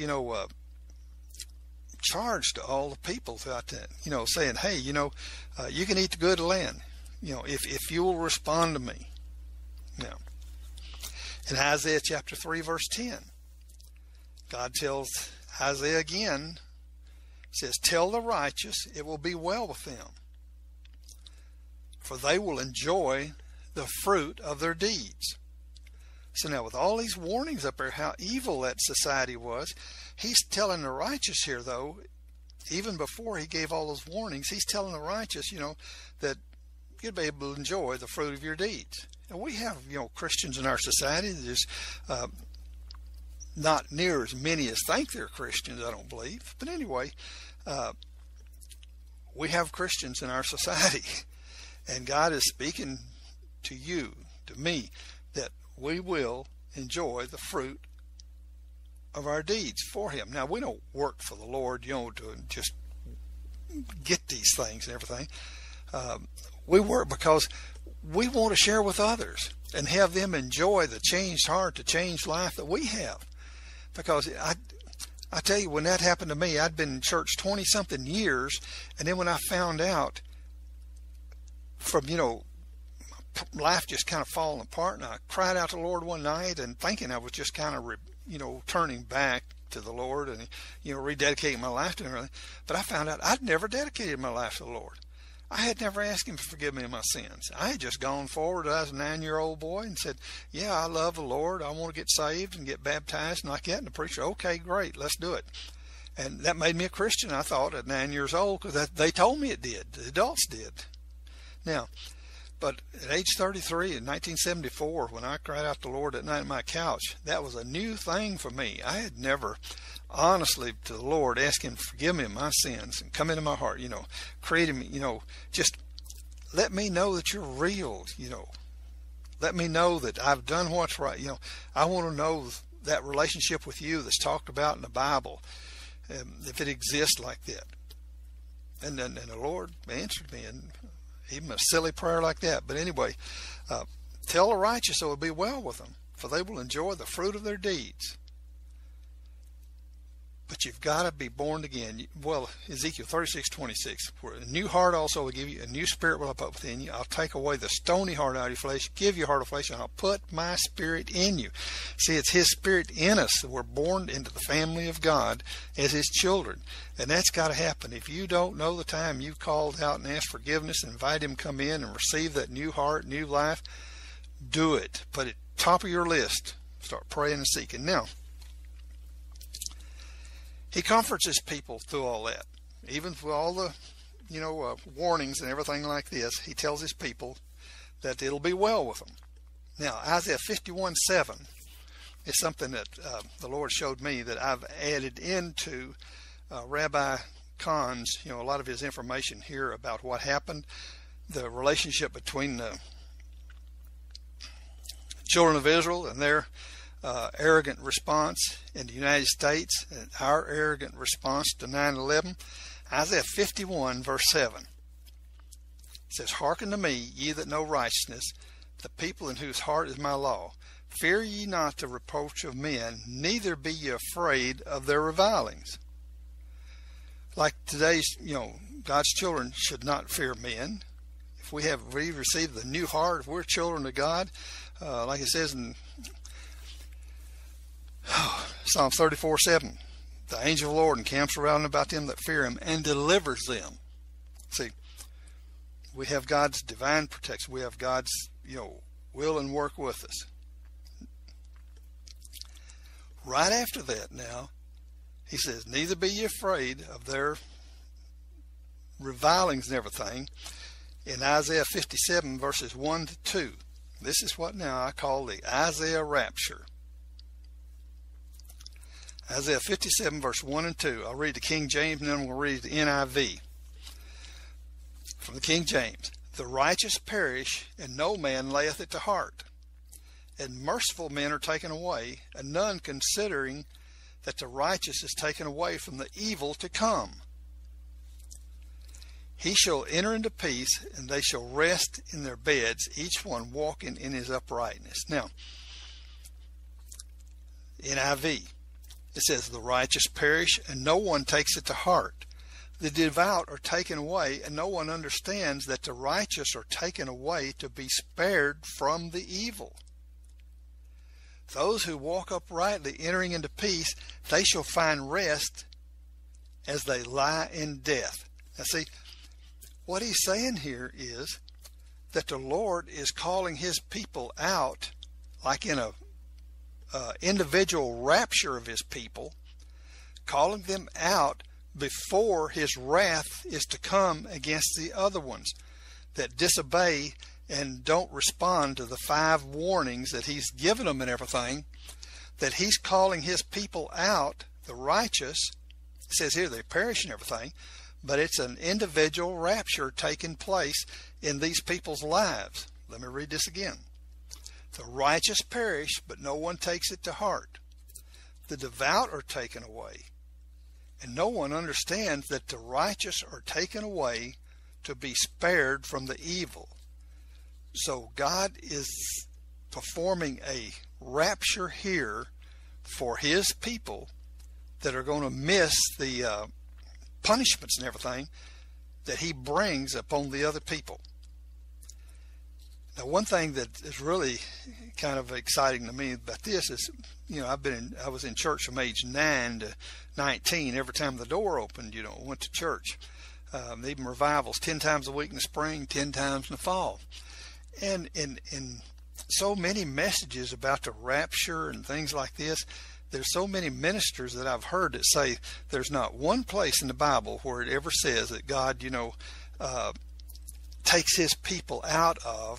charge to all the people throughout that, saying, hey, you can eat the good of the land, if you will respond to me. Now, in Isaiah chapter 3, verse 10, God tells Isaiah again, It says, tell the righteous it will be well with them, for they will enjoy the fruit of their deeds. So now with all these warnings up there, how evil that society was, he's telling the righteous here, though, even before he gave all those warnings, he's telling the righteous, that you'd be able to enjoy the fruit of your deeds. And we have, Christians in our society. There's not near as many as think they're Christians, I don't believe. But anyway, we have Christians in our society. And God is speaking to you, to me, that we will enjoy the fruit of our deeds for Him. Now, we don't work for the Lord, to just get these things and everything. We work because we want to share with others and have them enjoy the changed heart, the changed life that we have. Because I tell you, when that happened to me, I'd been in church 20-something years, and then when I found out from, life just kind of falling apart, and I cried out to the Lord one night and thinking I was just kind of, turning back to the Lord and, rededicating my life to Him. But I found out I'd never dedicated my life to the Lord. I had never asked Him to forgive me of my sins. I had just gone forward as a 9-year-old boy and said, yeah, I love the Lord. I want to get saved and get baptized and like that. And the preacher, okay, great, let's do it. And that made me a Christian, I thought, at 9 years old, because they told me it did. The adults did. Now, but at age 33 in 1974, when I cried out to the Lord at night on my couch, that was a new thing for me. I had never honestly to the Lord asked Him to forgive me of my sins and come into my heart, created me, just let me know that you're real, let me know that I've done what's right. I want to know that relationship with you that's talked about in the Bible, if it exists like that. And then the Lord answered me, and even a silly prayer like that. But anyway, tell the righteous it will be well with them, for they will enjoy the fruit of their deeds. But you've got to be born again. Well, Ezekiel 36:26, for a new heart also will give you, a new spirit will I put within you. I'll take away the stony heart out of your flesh, give you a heart of flesh, and I'll put my spirit in you. See, it's His spirit in us that we're born into the family of God as His children. And that's got to happen. If you don't know the time you called out and asked forgiveness and invite Him to come in and receive that new heart, new life, do it. Put it top of your list. Start praying and seeking. Now, He comforts His people through all that. Even through all the, warnings and everything like this, He tells His people that it'll be well with them. Now, Isaiah 51:7 is something that the Lord showed me that I've added into Rabbi Cahn's, a lot of his information here about what happened, the relationship between the children of Israel and their arrogant response in the United States, and our arrogant response to 9/11. Isaiah 51 verse 7 says, hearken to me, ye that know righteousness, the people in whose heart is my law. Fear ye not the reproach of men, neither be ye afraid of their revilings. Like today's, God's children should not fear men. If we received the new heart, if we're children of God, like it says in Psalm 34:7, the angel of the Lord encamps around about them that fear Him and delivers them. See, we have God's divine protection. We have God's, will and work with us. Right after that now, He says, neither be ye afraid of their revilings and everything. In Isaiah 57 verses 1 to 2. This is what now I call the Isaiah Rapture. Isaiah 57 verse 1 and 2. I'll read the King James and then we'll read the NIV. From the King James. The righteous perish, and no man layeth it to heart. And merciful men are taken away, and none considering that the righteous is taken away from the evil to come. He shall enter into peace, and they shall rest in their beds, each one walking in his uprightness. Now, NIV. It says, the righteous perish, and no one takes it to heart. The devout are taken away, and no one understands that the righteous are taken away to be spared from the evil. Those who walk uprightly, entering into peace, they shall find rest as they lie in death. Now see, what he's saying here is that the Lord is calling his people out, like in a individual rapture of his people, calling them out before his wrath is to come against the other ones that disobey and don't respond to the 5 warnings that he's given them and everything, that he's calling his people out, the righteous. It says here they perish and everything, but it's an individual rapture taking place in these people's lives. Let me read this again. The righteous perish, but no one takes it to heart. The devout are taken away, and no one understands that the righteous are taken away to be spared from the evil. So God is performing a rapture here for his people that are going to miss the punishments and everything that he brings upon the other people. Now, one thing that is really kind of exciting to me about this is, I was in church from age 9 to 19. Every time the door opened, I went to church. Even revivals 10 times a week in the spring, 10 times in the fall. And in so many messages about the rapture and things like this, there's so many ministers that I've heard that say there's not one place in the Bible where it ever says that God, takes his people out of,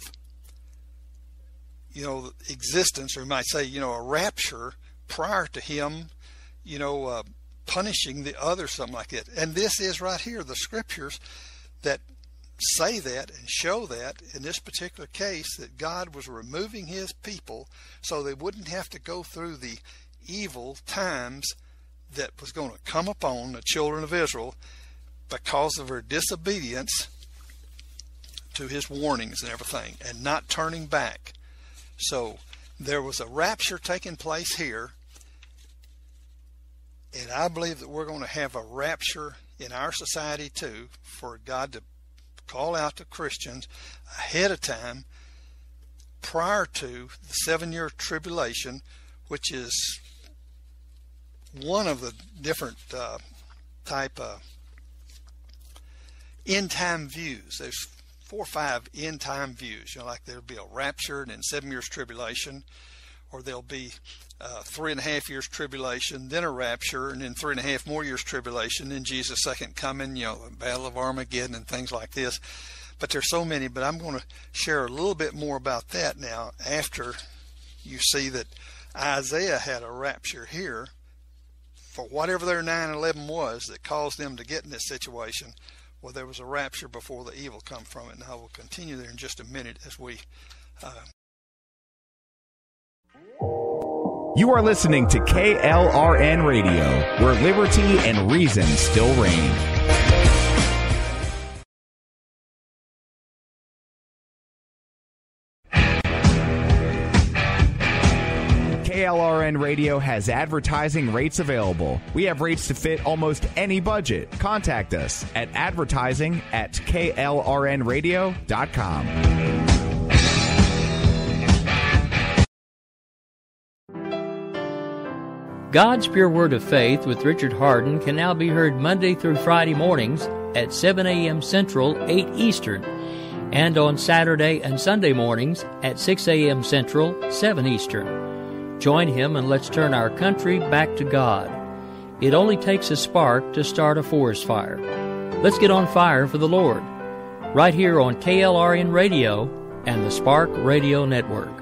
existence, or you might say, a rapture prior to him, punishing the other, something like that. And this is right here, the scriptures that say that and show that in this particular case, that God was removing his people so they wouldn't have to go through the evil times that was going to come upon the children of Israel because of their disobedience to his warnings and everything, and not turning back. So there was a rapture taking place here, and I believe that we're going to have a rapture in our society too, for God to call out to Christians ahead of time prior to the 7-year tribulation, which is one of the different type of end time views. There's 4 or 5 end time views. Like there'll be a rapture and then 7 years tribulation, or there'll be 3.5 years tribulation, then a rapture, and then 3.5 more years tribulation, then Jesus' second coming, the Battle of Armageddon and things like this. But there's so many, but I'm going to share a little bit more about that now after you see that Isaiah had a rapture here for whatever their 9/11 was that caused them to get in this situation. Well, there was a rapture before the evil come from it, and I will continue there in just a minute as we... You are listening to KLRN Radio, where liberty and reason still reign. KLRN Radio has advertising rates available. We have rates to fit almost any budget. Contact us at advertising@klrnradio.com. God's Pure Word of Faith with Richard Hardin can now be heard Monday through Friday mornings at 7 a.m. Central, 8 Eastern, and on Saturday and Sunday mornings at 6 a.m. Central, 7 Eastern. Join him and let's turn our country back to God. It only takes a spark to start a forest fire. Let's get on fire for the Lord. Right here on KLRN Radio and the Spark Radio Network.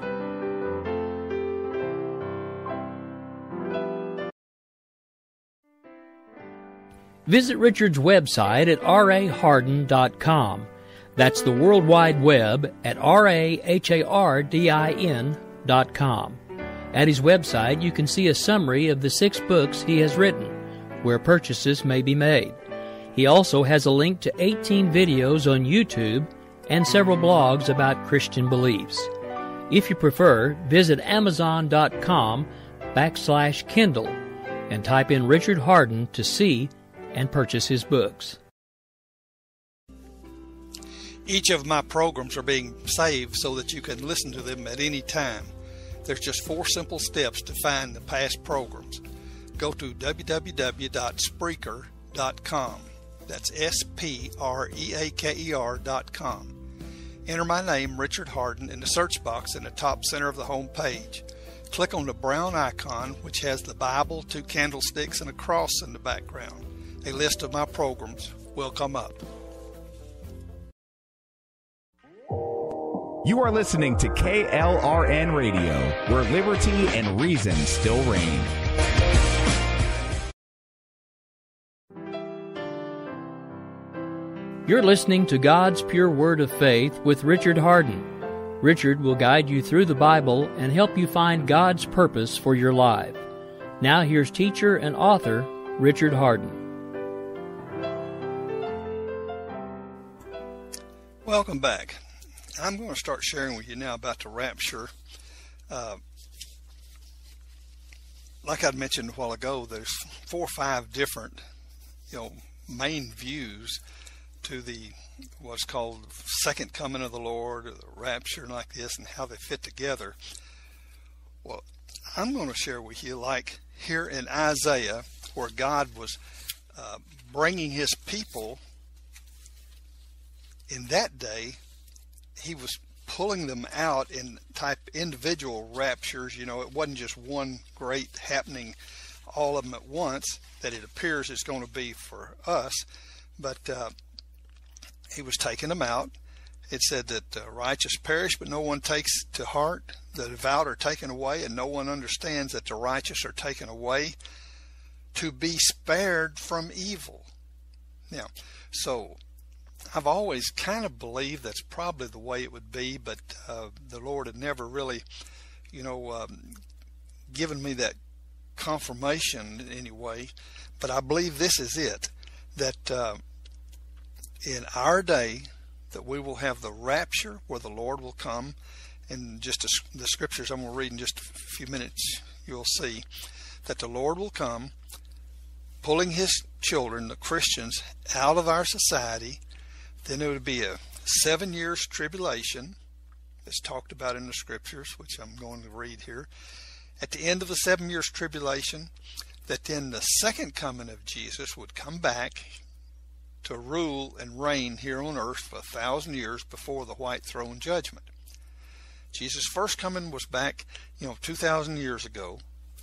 Visit Richard's website at rahardin.com. That's the World Wide Web at rahardin.com. At his website, you can see a summary of the 6 books he has written, where purchases may be made. He also has a link to 18 videos on YouTube and several blogs about Christian beliefs. If you prefer, visit Amazon.com/Kindle and type in Richard Hardin to see and purchase his books. Each of my programs are being saved so that you can listen to them at any time. There's just 4 simple steps to find the past programs. Go to www.spreaker.com spreaker.com. That's SPREAKER.com. Enter my name, Richard Hardin, in the search box in the top center of the home page. Click on the brown icon, which has the Bible, 2 candlesticks, and a cross in the background. A list of my programs will come up. You are listening to KLRN Radio, where liberty and reason still reign. You're listening to God's Pure Word of Faith with Richard Hardin. Richard will guide you through the Bible and help you find God's purpose for your life. Now here's teacher and author Richard Hardin. Welcome back. I'm going to start sharing with you now about the rapture. Like I'd mentioned a while ago, there's 4 or 5 different, main views to the what's called second coming of the Lord, or the rapture, and like this, and how they fit together. Well, I'm going to share with you, like here in Isaiah, where God was bringing His people in that day. He was pulling them out in type individual raptures. It wasn't just one great happening, all of them at once, that it appears it's going to be for us. But He was taking them out. It said that the righteous perish, but no one takes to heart. The devout are taken away, and no one understands that the righteous are taken away to be spared from evil. Now, so I've always kind of believed that's probably the way it would be, but the Lord had never really, given me that confirmation anyway. But I believe this is it, that in our day, that we will have the rapture where the Lord will come. And just the scriptures I'm going to read in just a few minutes, you'll see that the Lord will come, pulling His children, the Christians, out of our society. Then it would be a 7 years tribulation that's talked about in the scriptures, which I'm going to read here. At the end of the 7 years tribulation, that then the second coming of Jesus would come back to rule and reign here on earth for 1,000 years before the white throne judgment. Jesus' first coming was back, 2,000 years ago.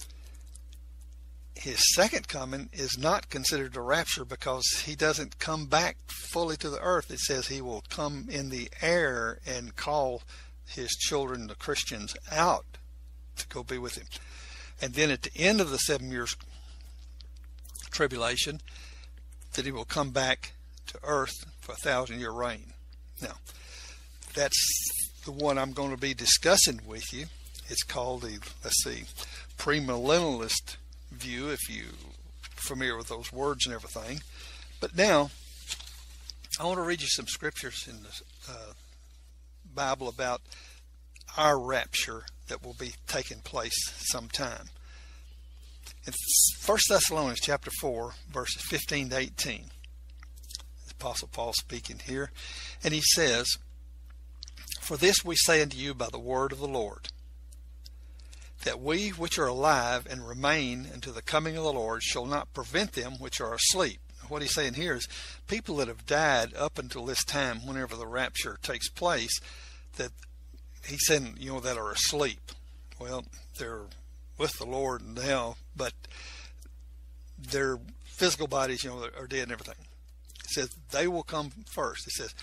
His second coming is not considered a rapture because He doesn't come back fully to the earth. It says He will come in the air and call His children, the Christians, out to go be with Him. And then at the end of the 7 years tribulation, that He will come back to earth for 1,000-year reign. Now, that's the one I'm going to be discussing with you. It's called the, premillennialist view, if you're familiar with those words and everything. But now, I want to read you some scriptures in the Bible about our rapture that will be taking place sometime. In 1 Thessalonians chapter 4, verses 15 to 18, the Apostle Paul speaking here, and he says, "For this we say unto you by the word of the Lord, that we which are alive and remain unto the coming of the Lord shall not prevent them which are asleep." What he's saying here is people that have died up until this time, whenever the rapture takes place, that he's saying, that are asleep. Well, they're with the Lord now, but their physical bodies, are dead and everything. It says they will come first. It says,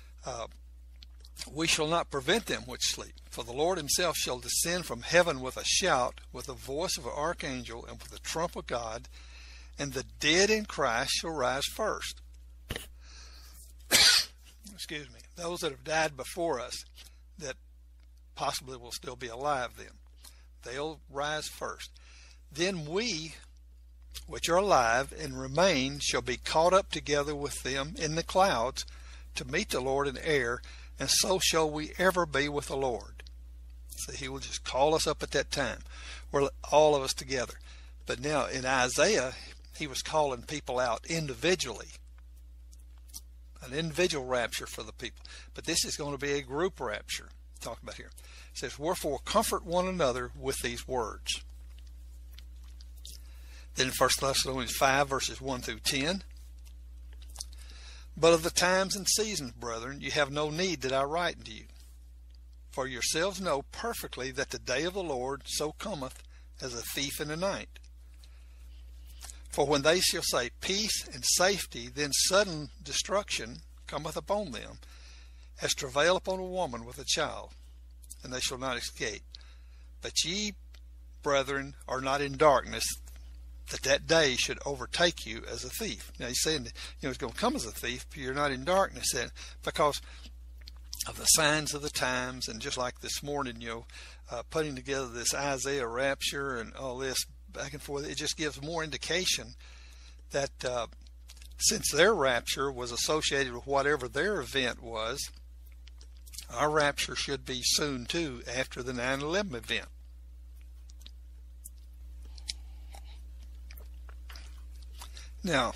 "We shall not prevent them which sleep. For the Lord Himself shall descend from heaven with a shout, with the voice of an archangel, and with the trump of God, and the dead in Christ shall rise first." Excuse me. Those that have died before us, that possibly will still be alive then, they'll rise first. Then we, which are alive and remain, shall be caught up together with them in the clouds to meet the Lord in the air, and so shall we ever be with the Lord. So He will just call us up at that time. We're all of us together. But now in Isaiah, He was calling people out individually. An individual rapture for the people. But this is going to be a group rapture. Talked about here. It says, "Wherefore comfort one another with these words." Then in 1 Thessalonians 5, verses 1 through 10, But of the times and seasons, brethren, you have no need that I write unto you. For yourselves know perfectly that the day of the Lord so cometh as a thief in the night. For when they shall say peace and safety, then sudden destruction cometh upon them, as travail upon a woman with a child, and they shall not escape. But ye, brethren, are not in darkness, that day should overtake you as a thief. Now he's saying that, it's going to come as a thief, but you're not in darkness then, because of the signs of the times. And just like this morning, putting together this Isaiah Rapture and all this back and forth, it just gives more indication that since their rapture was associated with whatever their event was, our rapture should be soon too, after the 9/11 event. Now,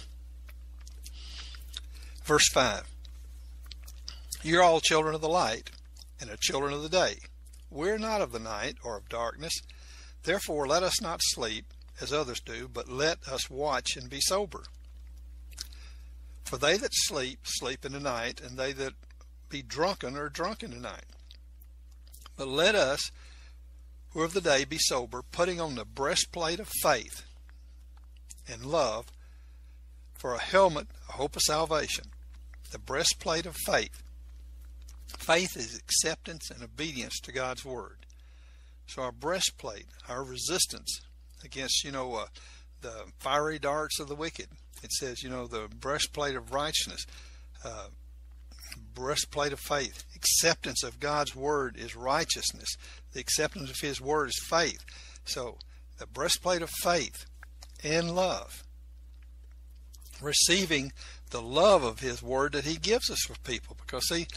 verse 5. You're all children of the light, and are children of the day. We're not of the night or of darkness. Therefore let us not sleep, as others do, but let us watch and be sober. For they that sleep, sleep in the night, and they that be drunken are drunk in the night. But let us, who are of the day, be sober, putting on the breastplate of faith and love, for a helmet, a hope of salvation. The breastplate of faith. Faith is acceptance and obedience to God's word. So our breastplate, our resistance against, the fiery darts of the wicked. It says, the breastplate of righteousness, breastplate of faith. Acceptance of God's word is righteousness. The acceptance of his word is faith. So the breastplate of faith and love. Receiving the love of his word that he gives us for people. Because see,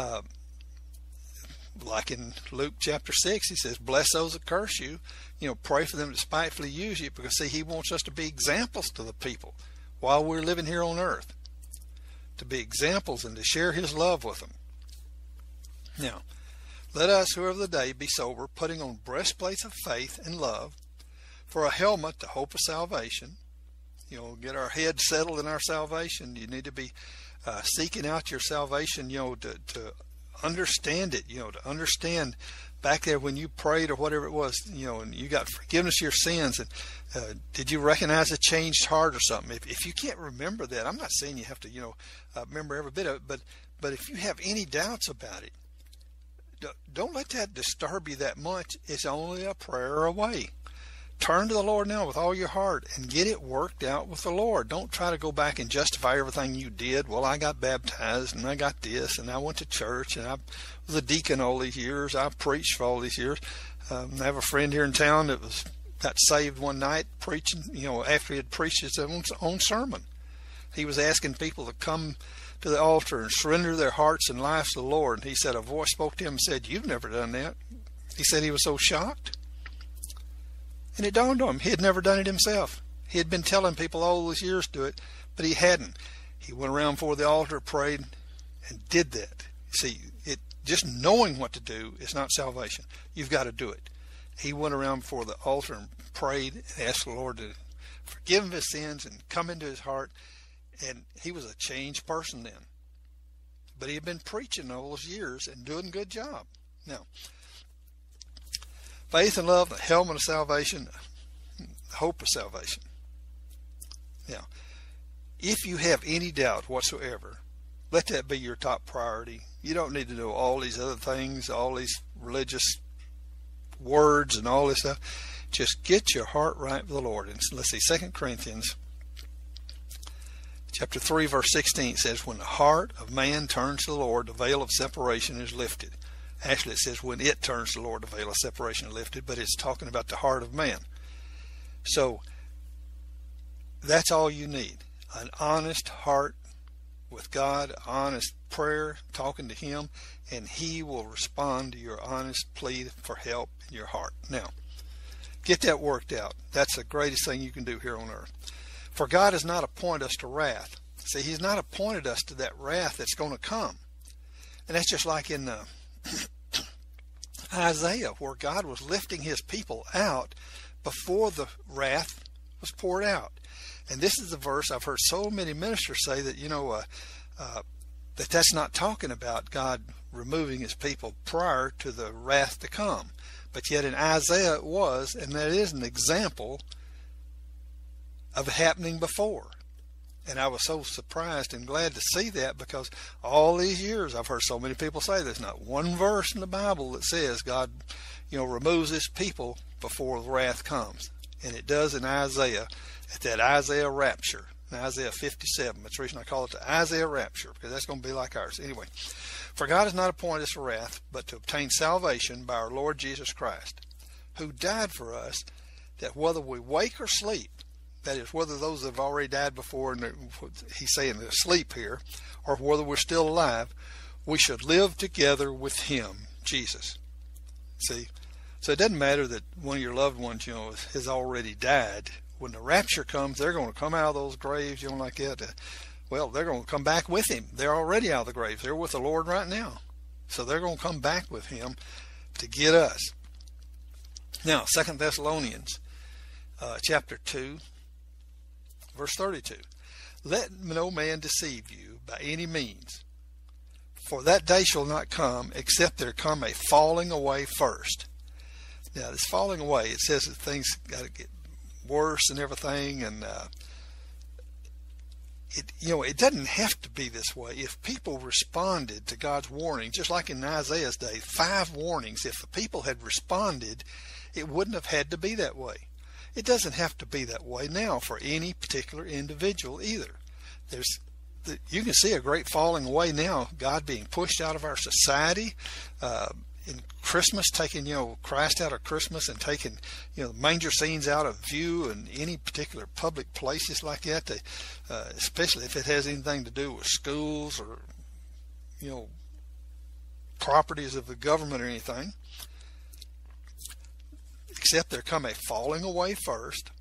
like in Luke chapter 6, he says, bless those that curse you. Pray for them to spitefully use you. Because see, he wants us to be examples to the people while we're living here on earth. To be examples and to share his love with them. Now, let us who are of the day be sober, putting on breastplates of faith and love, for a helmet, the hope of salvation. Get our head settled in our salvation. You need to be seeking out your salvation, to understand it, to understand back there when you prayed or whatever it was, and you got forgiveness of your sins, and did you recognize a changed heart or something? If you can't remember that, I'm not saying you have to, remember every bit of it, but if you have any doubts about it, don't let that disturb you that much. It's only a prayer away. Turn to the Lord now with all your heart and get it worked out with the Lord. Don't try to go back and justify everything you did. Well, I got baptized and I got this and I went to church and I was a deacon all these years. I preached for all these years. I have a friend here in town that got saved one night preaching, after he had preached his own sermon. He was asking people to come to the altar and surrender their hearts and lives to the Lord. And he said, a voice spoke to him and said, you've never done that. He said he was so shocked. And it dawned on him, he had never done it himself. He had been telling people all those years to do it, but he hadn't. He went around before the altar, prayed, and did that. See, just knowing what to do is not salvation. You've got to do it. He went around before the altar and prayed and asked the Lord to forgive him his sins and come into his heart. And he was a changed person then. But he had been preaching all those years and doing a good job. Now, faith and love, the helmet of salvation, hope of salvation. Now, if you have any doubt whatsoever, let that be your top priority. You don't need to know all these other things, all these religious words and all this stuff. Just get your heart right with the Lord. And let's see, 2 Corinthians chapter 3, verse 16 says, when the heart of man turns to the Lord, the veil of separation is lifted. Actually, it says when it turns to the Lord, the veil of separation is lifted, but it's talking about the heart of man. So that's all you need. An honest heart with God, honest prayer, talking to him, and he will respond to your honest plea for help in your heart. Now, get that worked out. That's the greatest thing you can do here on earth. For God has not appointed us to wrath. See, he's not appointed us to that wrath that's going to come. And that's just like in Isaiah, where God was lifting his people out before the wrath was poured out. And this is the verse I've heard so many ministers say that, that's not talking about God removing his people prior to the wrath to come. But yet in Isaiah it was, and that is an example of it happening before. And I was so surprised and glad to see that, because all these years I've heard so many people say there's not one verse in the Bible that says God, removes his people before the wrath comes. And it does in Isaiah, at that Isaiah Rapture, in Isaiah 57. That's the reason I call it the Isaiah Rapture, because that's going to be like ours. Anyway, for God has not appointed us a wrath, but to obtain salvation by our Lord Jesus Christ, who died for us, that whether we wake or sleep, that is, whether those that have already died before, and he's saying they're asleep here, or whether we're still alive, we should live together with him, Jesus. See? So it doesn't matter that one of your loved ones, has already died. When the rapture comes, they're going to come out of those graves, like that. Well, they're going to come back with him. They're already out of the graves. They're with the Lord right now. So they're going to come back with him to get us. Now, 2 Thessalonians chapter 2, verse 32. Let no man deceive you by any means, for that day shall not come, except there come a falling away first. Now, this falling away, it says that things got to get worse and everything, and it doesn't have to be this way. If people responded to God's warning, just like in Isaiah's day, 5 warnings, if the people had responded, it wouldn't have had to be that way. It doesn't have to be that way now for any particular individual either. You can see a great falling away now, God being pushed out of our society, in Christmas, taking Christ out of Christmas and taking the manger scenes out of view in any particular public places like that. Especially if it has anything to do with schools or properties of the government or anything. Except there come a falling away first,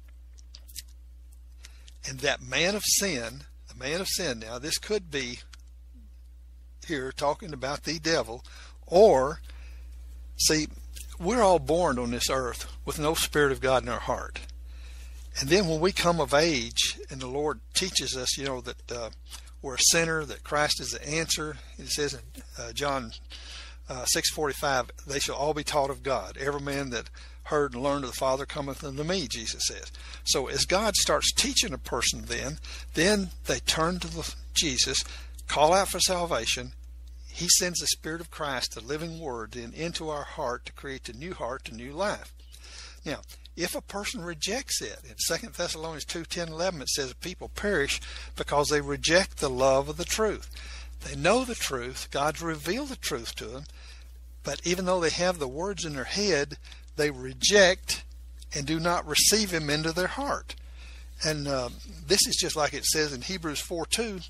and that man of sin, the man of sin. Now this could be here talking about the devil. Or, see, we're all born on this earth with no Spirit of God in our heart. And then when we come of age and the Lord teaches us, that we're a sinner, that Christ is the answer. It says in John 6:45, they shall all be taught of God. Every man that heard and learned of the Father cometh unto me, Jesus says. So as God starts teaching a person then they turn to Jesus, call out for salvation. He sends the Spirit of Christ, the living Word, into our heart to create a new heart, a new life. Now, if a person rejects it, in 2 Thessalonians 2:10-11, it says people perish because they reject the love of the truth. They know the truth. God's revealed the truth to them. But even though they have the words in their head, they reject and do not receive him into their heart. And this is just like it says in Hebrews 4:2,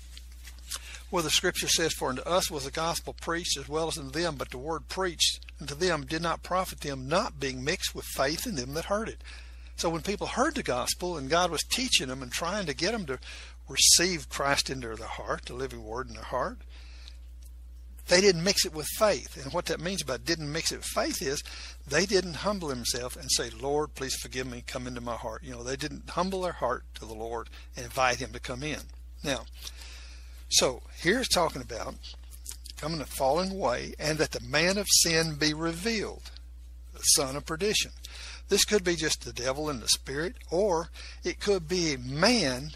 where the scripture says, for unto us was the gospel preached as well as unto them, but the word preached unto them did not profit them, not being mixed with faith in them that heard it. So when people heard the gospel and God was teaching them and trying to get them to receive Christ into their heart, the living word in their heart, they didn't mix it with faith. And what that means by didn't mix it with faith is they didn't humble themselves and say, Lord, please forgive me, come into my heart. They didn't humble their heart to the Lord and invite him to come in. Now, so here's talking about coming to falling away, and that the man of sin be revealed, the son of perdition. This could be just the devil in the spirit, or it could be a man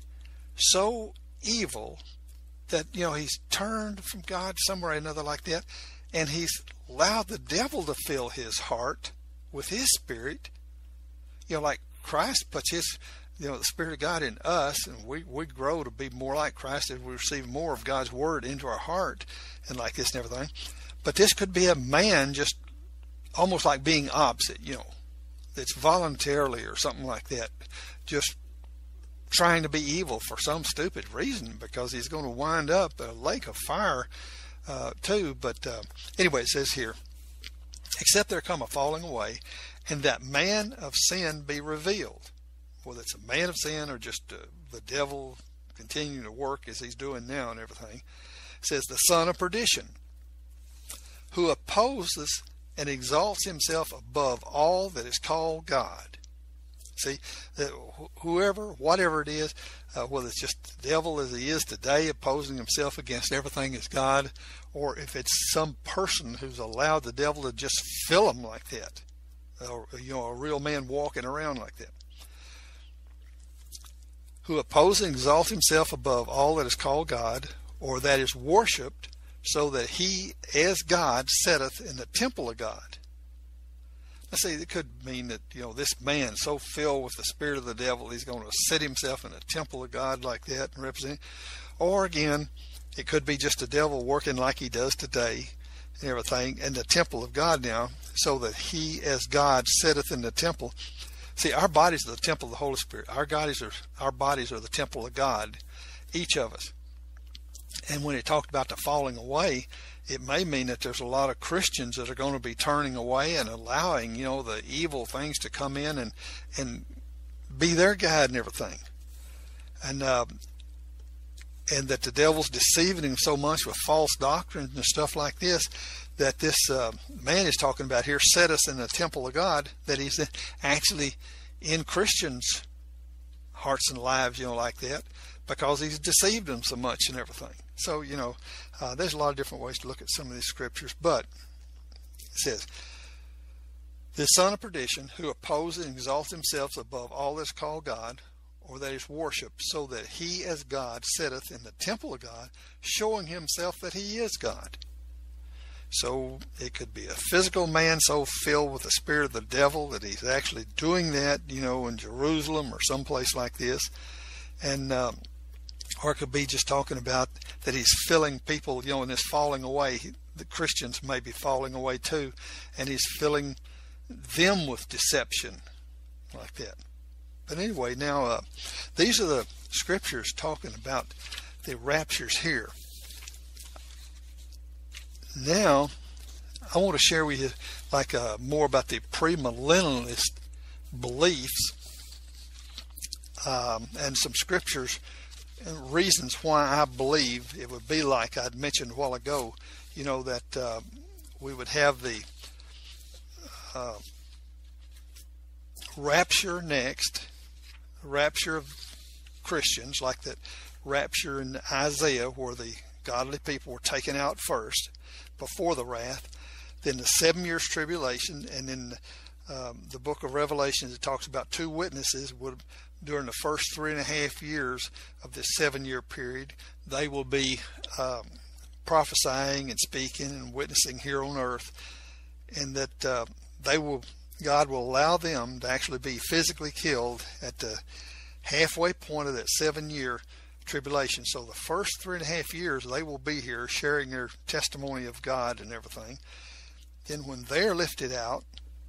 so evil that he's turned from God somewhere or another like that, and he's allowed the devil to fill his heart with his spirit. Like Christ puts his the Spirit of God in us, and we grow to be more like Christ as we receive more of God's Word into our heart and like this and everything. But this could be a man just almost like being opposite, that's voluntarily or something like that, just trying to be evil for some stupid reason, because he's going to wind up a lake of fire too. But anyway, it says here, except there come a falling away, and that man of sin be revealed. Whether it's a man of sin or just the devil continuing to work as he's doing now and everything. It says the son of perdition, who opposes and exalts himself above all that is called God See, whoever, whatever it is, whether it's just the devil as he is today, opposing himself against everything as God, or if it's some person who's allowed the devil to just fill him like that, or, a real man walking around like that, who opposes and exalts himself above all that is called God, or that is worshipped, so that he as God sitteth in the temple of God. I say it could mean that, this man so filled with the spirit of the devil, he's going to sit himself in the temple of God like that and represent. Or again, it could be just the devil working like he does today and everything in the temple of God now, so that he as God sitteth in the temple. See, our bodies are the temple of the Holy Spirit. Our bodies are the temple of God, each of us. And when he talked about the falling away, it may mean that there's a lot of Christians that are going to be turning away and allowing, the evil things to come in and be their guide and everything. And that the devil's deceiving him so much with false doctrines and stuff like this, that this man is talking about here set us in the temple of God, that he's actually in Christians' hearts and lives, like that, because he's deceived them so much and everything. So, there's a lot of different ways to look at some of these scriptures, but it says, the son of perdition, who opposes and exalts himself above all that is called God, or that is worshipped, so that he as God sitteth in the temple of God, showing himself that he is God. So it could be a physical man so filled with the spirit of the devil that he's actually doing that, in Jerusalem or someplace like this. And or it could be just talking about that he's filling people, in this falling away. The Christians may be falling away too, and he's filling them with deception like that. But anyway, now these are the scriptures talking about the raptures here. Now, I want to share with you more about the premillennialist beliefs and some scriptures and reasons why I believe it would be like I'd mentioned a while ago, that we would have the rapture next, rapture of Christians, like that rapture in Isaiah where the godly people were taken out first before the wrath, then the 7 years tribulation, and in the book of Revelation it talks about 2 witnesses during the first 3.5 years of this 7-year period. They will be prophesying and speaking and witnessing here on earth, and that God will allow them to actually be physically killed at the halfway point of that 7-year tribulation. So the first 3.5 years they will be here sharing their testimony of God and everything. Then when they're lifted out,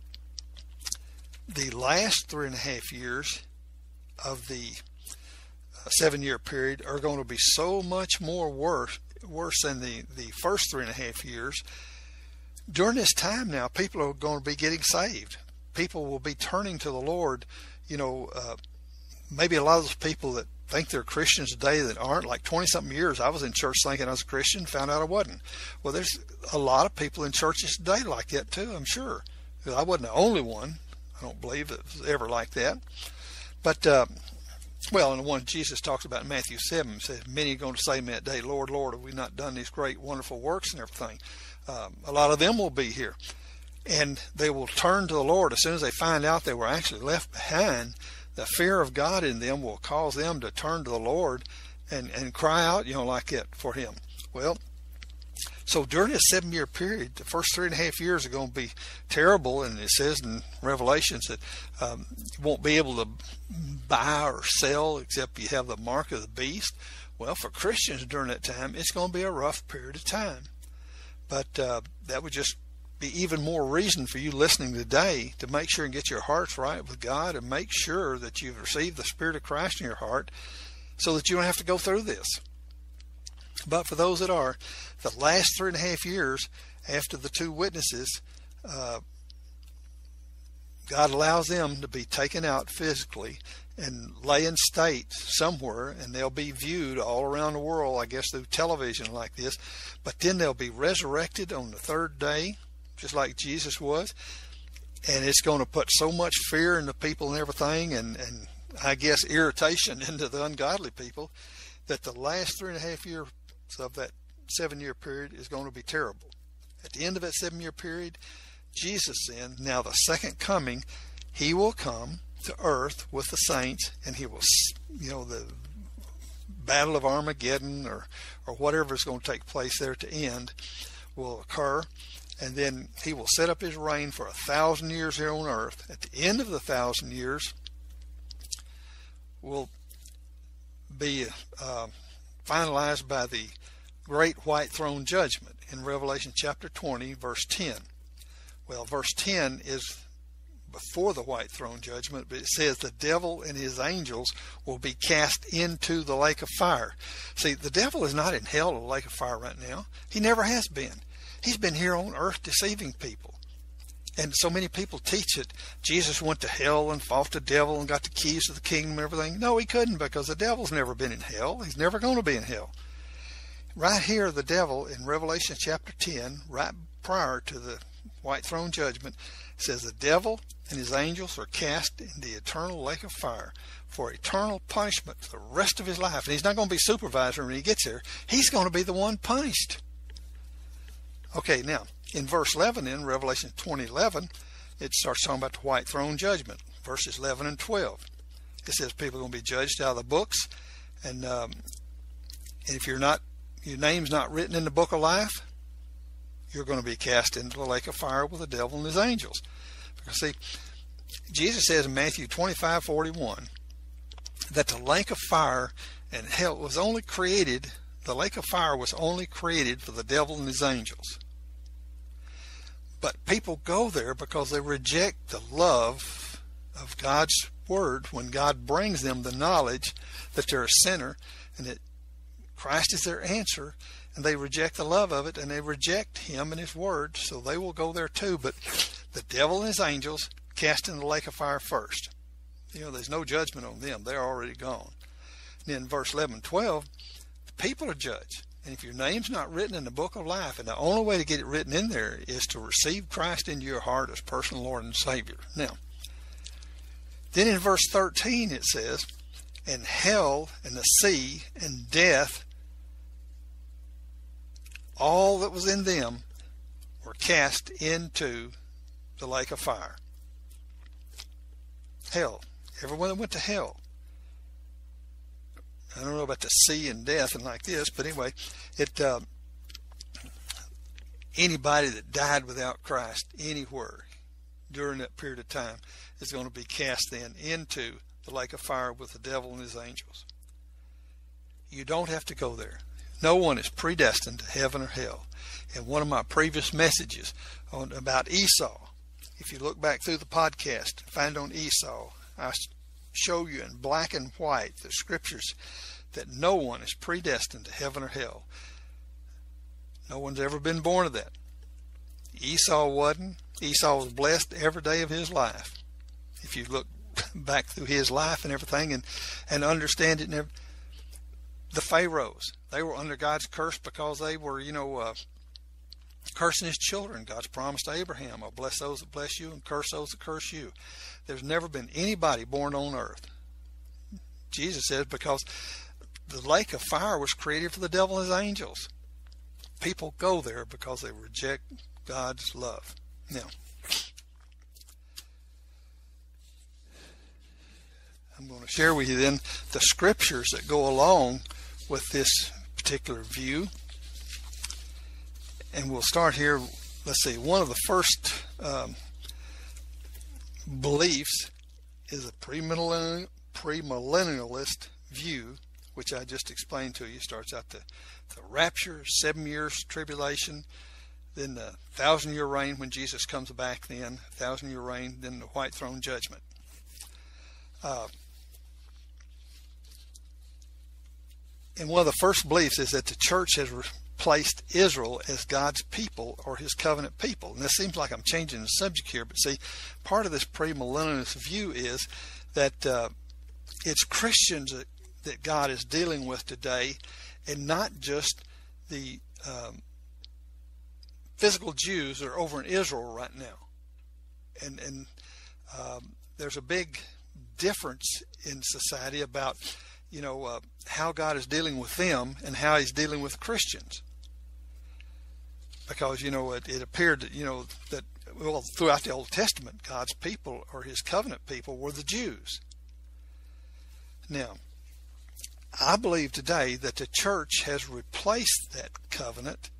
the last 3.5 years of the 7-year period are going to be so much more worse than the first 3.5 years. During this time now, people are going to be getting saved. People will be turning to the Lord. Maybe a lot of those people that think they're Christians today that aren't, like 20-something years, I was in church thinking I was a Christian, found out I wasn't. Well, there's a lot of people in churches today like that too, I'm sure. I wasn't the only one. I don't believe it was ever like that. But, and the one Jesus talks about in Matthew 7 says, many are going to say in that day, Lord, Lord, have we not done these great, wonderful works and everything? A lot of them will be here. And they will turn to the Lord as soon as they find out they were actually left behind. The fear of God in them will cause them to turn to the Lord and cry out, like that for Him. Well, so during this 7-year period, the first 3.5 years are going to be terrible, and it says in Revelations that you won't be able to buy or sell except you have the mark of the beast. Well, for Christians during that time, it's going to be a rough period of time. But that would just be even more reason for you listening today to make sure and get your hearts right with God and make sure that you've received the Spirit of Christ in your heart so that you don't have to go through this. But for those that are, the last 3.5 years after the 2 witnesses, God allows them to be taken out physically and lay in state somewhere, and they'll be viewed all around the world, I guess through television like this. But then they'll be resurrected on the 3rd day, just like Jesus was. And it's going to put so much fear into people and everything, and I guess irritation into the ungodly people, that the last 3.5 years of that 7-year period is going to be terrible. At the end of that 7-year period, Jesus then, now the second coming, he will come to earth with the saints, and he will, the battle of Armageddon or whatever is going to take place there to end will occur. And then he will set up his reign for 1,000 years here on earth. At the end of the 1,000 years will be finalized by the great white throne judgment in Revelation chapter 20, verse 10. Well, verse 10 is before the white throne judgment, but it says the devil and his angels will be cast into the lake of fire. See, the devil is not in hell or the lake of fire right now. He never has been. He's been here on earth deceiving people. And so many people teach that Jesus went to hell and fought the devil and got the keys to the kingdom and everything. No, he couldn't, because the devil's never been in hell. He's never going to be in hell. Right here, the devil in Revelation chapter 10, right prior to the white throne judgment, says the devil and his angels are cast in the eternal lake of fire for eternal punishment for the rest of his life. And he's not going to be supervisor when he gets there. He's going to be the one punished. Okay, now, in verse 11 in Revelation 20:11, it starts talking about the white throne judgment, verses 11 and 12. It says people are going to be judged out of the books, and if your name's not written in the book of life, you're going to be cast into the lake of fire with the devil and his angels. Because, see, Jesus says in Matthew 25:41 that the lake of fire and hell was only created, the lake of fire was only created for the devil and his angels. But people go there because they reject the love of God's word when God brings them the knowledge that they're a sinner and that Christ is their answer, and they reject the love of it, and they reject him and his word, so they will go there too. But the devil and his angels cast in the lake of fire first. There's no judgment on them. They're already gone. And then verse 11-12, the people are judged. And if your name's not written in the book of life, and the only way to get it written in there is to receive Christ into your heart as personal Lord and Savior. Now, then in verse 13 it says, and hell and the sea and death, all that was in them, were cast into the lake of fire. Hell. Everyone that went to hell. I don't know about the sea and death and like this, but anyway, anybody that died without Christ anywhere during that period of time is going to be cast then into the lake of fire with the devil and his angels. You don't have to go there. No one is predestined to heaven or hell. In one of my previous messages about Esau, if you look back through the podcast, find on Esau, I show you in black and white the scriptures that no one is predestined to heaven or hell. No one's ever been born of that. Esau wasn't. Esau was blessed every day of his life. If you look back through his life and everything and understand it, the Pharaohs, they were under God's curse because they were, cursing his children. God's promised to Abraham, I'll bless those that bless you and curse those that curse you. There's never been anybody born on earth. Jesus says because the lake of fire was created for the devil and his angels. People go there because they reject God's love. Now, I'm going to share with you then the scriptures that go along with this particular view. And we'll start here. Let's see, one of the first beliefs is a premillennialist view, which I just explained to you. Starts out the rapture, 7 years tribulation, then the 1,000-year reign when Jesus comes back, then 1,000-year reign, then the white throne judgment. And one of the first beliefs is that the church has placed Israel as God's people or his covenant people. And this seems like I'm changing the subject here, but see, part of this premillennialist view is that it's Christians that God is dealing with today, and not just the physical Jews that are over in Israel right now. and there's a big difference in society about, how God is dealing with them and how he's dealing with Christians. Because, it appeared that, throughout the Old Testament, God's people, or his covenant people, were the Jews. Now, I believe today that the church has replaced that covenant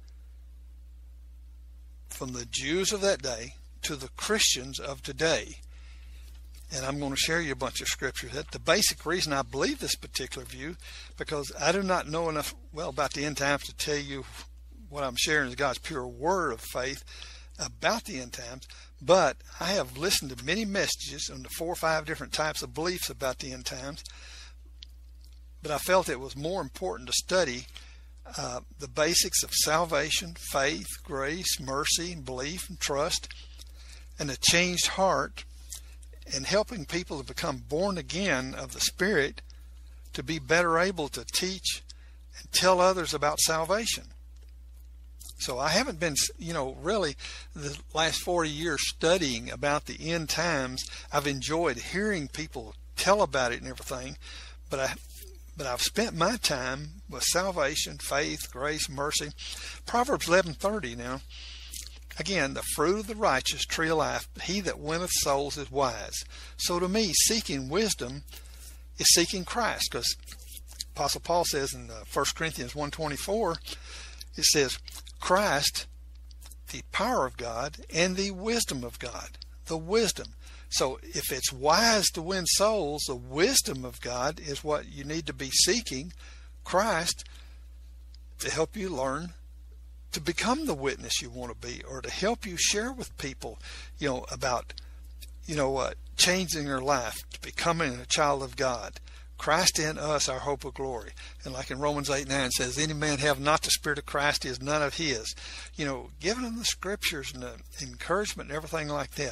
from the Jews of that day to the Christians of today. And I'm going to share you a bunch of scriptures. That the basic reason I believe this particular view, because I do not know enough about the end times to tell you what I'm sharing is God's pure word of faith about the end times, but I have listened to many messages on the 4 or 5 different types of beliefs about the end times, but I felt it was more important to study the basics of salvation, faith, grace, mercy, belief, and trust, and a changed heart, and helping people to become born again of the Spirit to be better able to teach and tell others about salvation. So I haven't been, really the last 40 years studying about the end times. I've enjoyed hearing people tell about it and everything, but I've spent my time with salvation, faith, grace, mercy. Proverbs 11:30 now. Again, the fruit of the righteous, tree of life, but he that winneth souls is wise. So to me, seeking wisdom is seeking Christ, because Apostle Paul says in 1 Corinthians 1:24, it says, Christ, the power of God, and the wisdom of God. The wisdom. So if it's wise to win souls, the wisdom of God is what you need to be seeking, Christ, to help you learn to become the witness you want to be, or to help you share with people, about, changing their life, to becoming a child of God. Christ in us, our hope of glory. And like in Romans 8:9 says, any man have not the Spirit of Christ, he is none of his. Giving them the scriptures and the encouragement and everything like that,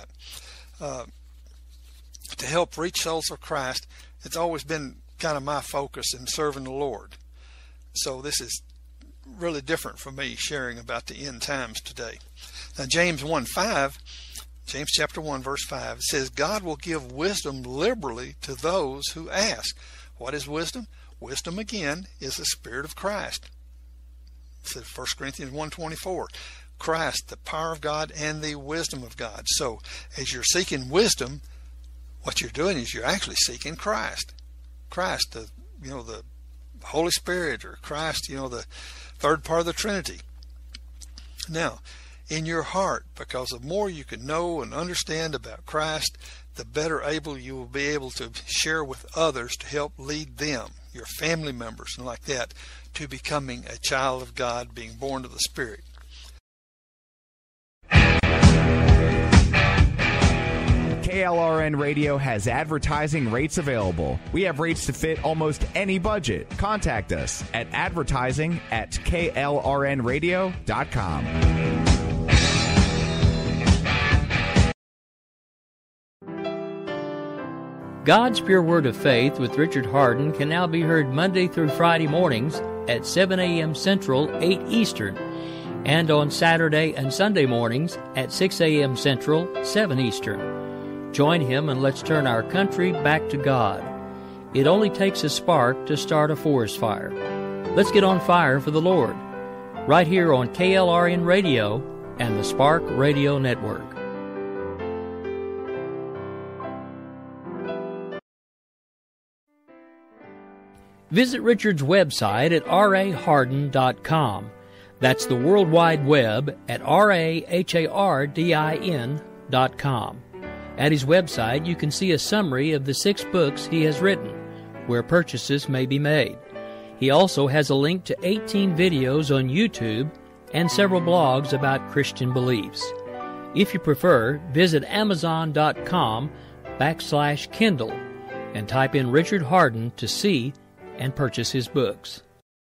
to help reach souls for Christ. It's always been kind of my focus in serving the Lord. So this is really different for me sharing about the end times today. Now James chapter 1 verse 5 says, God will give wisdom liberally to those who ask. What is wisdom? Wisdom again is the Spirit of Christ. It says 1 Corinthians 1:24, Christ, the power of God and the wisdom of God. So as you're seeking wisdom, what you're doing is you're actually seeking Christ. Christ, the Holy Spirit, or Christ, the third part of the Trinity. Now, in your heart, because the more you can know and understand about Christ, the better able you will be able to share with others to help lead them, your family members and like that, to becoming a child of God, being born of the Spirit. KLRN Radio has advertising rates available. We have rates to fit almost any budget. Contact us at advertising@klrnradio.com. God's Pure Word of Faith with Richard Hardin can now be heard Monday through Friday mornings at 7 a.m. Central, 8 Eastern, and on Saturday and Sunday mornings at 6 a.m. Central, 7 Eastern. Join him and let's turn our country back to God. It only takes a spark to start a forest fire. Let's get on fire for the Lord. Right here on KLRN Radio and the Spark Radio Network. Visit Richard's website at rahardin.com. That's the World Wide Web at rahardin.com. At his website, you can see a summary of the 6 books he has written, where purchases may be made. He also has a link to 18 videos on YouTube and several blogs about Christian beliefs. If you prefer, visit amazon.com/Kindle and type in Richard Hardin to see and purchase his books.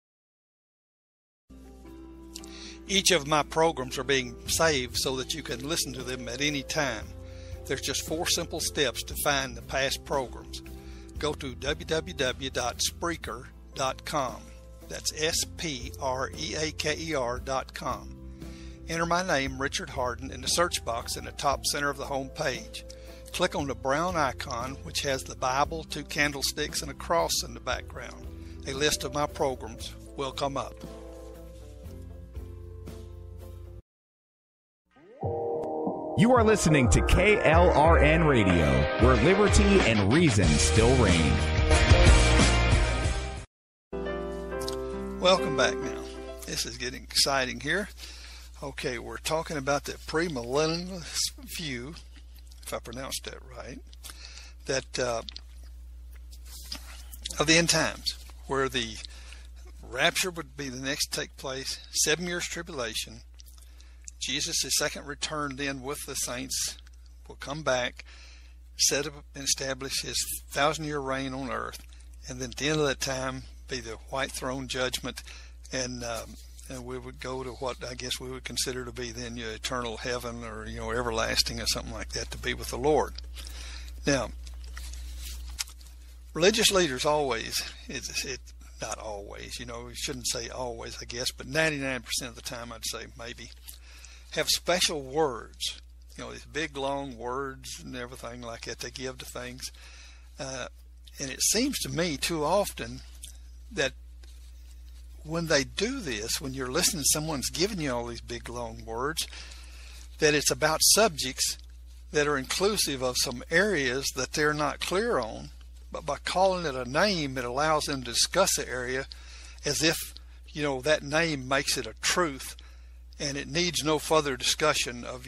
Each of my programs are being saved so that you can listen to them at any time. There's just 4 simple steps to find the past programs. Go to www.spreaker.com. That's SPREAKER.com. Enter my name, Richard Hardin, in the search box in the top center of the home page. Click on the brown icon, which has the Bible, 2 candlesticks, and a cross in the background. A list of my programs will come up. You are listening to KLRN Radio, where liberty and reason still reign. Welcome back now. This is getting exciting here. Okay, we're talking about the premillennialist view, if I pronounced that right, that of the end times, where the rapture would be the next to take place, 7 years tribulation. Jesus' second return then with the saints will come back, set up and establish his 1,000-year reign on earth, and then at the end of that time be the white throne judgment, and we would go to what I guess we would consider to be then your eternal heaven, or everlasting, or something like that, to be with the Lord. Now, religious leaders always, not always, we shouldn't say always, I guess, but 99% of the time I'd say maybe, have special words, these big long words and everything like that they give to things. And it seems to me too often that when they do this, when you're listening to someone's giving you all these big long words, that it's about subjects that are inclusive of some areas that they're not clear on, but by calling it a name, it allows them to discuss the area as if, that name makes it a truth. And it needs no further discussion of,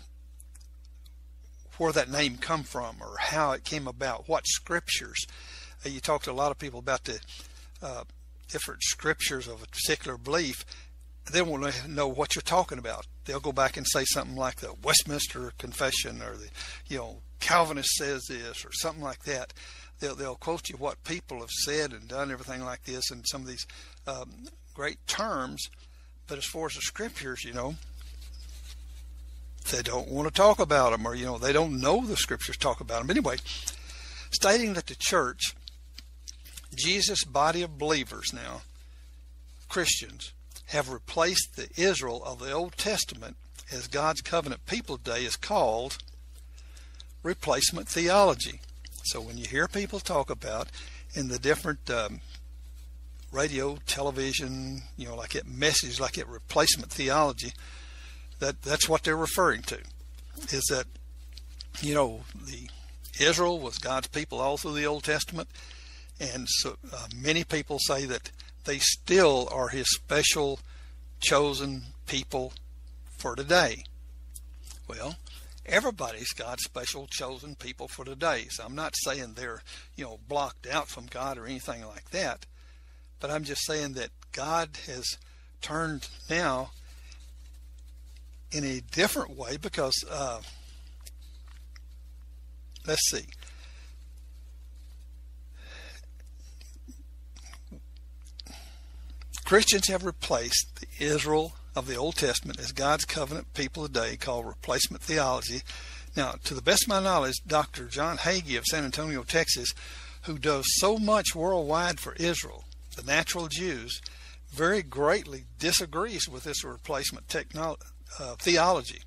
where that name come from or how it came about, what scriptures. You talk to a lot of people about the different scriptures of a particular belief. They won't know what you're talking about. They'll go back and say something like the Westminster Confession, or the, Calvinist says this, or something like that. They'll quote you what people have said and done, everything like this, and some of these great terms. But as far as the scriptures, they don't want to talk about them, or, they don't know the scriptures talk about them. Anyway, stating that the church, Jesus' body of believers now, Christians, have replaced the Israel of the Old Testament as God's covenant people today is called replacement theology. So when you hear people talk about in the different radio, television, like it message, like it replacement theology, that's what they're referring to, is that, the Israel was God's people all through the Old Testament, and so many people say that they still are his special chosen people for today. Well, everybody's God's special chosen people for today, so I'm not saying they're, blocked out from God or anything like that. But I'm just saying that God has turned now in a different way, because, let's see. Christians have replaced the Israel of the Old Testament as God's covenant people today, called replacement theology. Now, to the best of my knowledge, Dr. John Hagee of San Antonio, Texas, who does so much worldwide for Israel, the natural Jews, very greatly disagrees with this replacement theology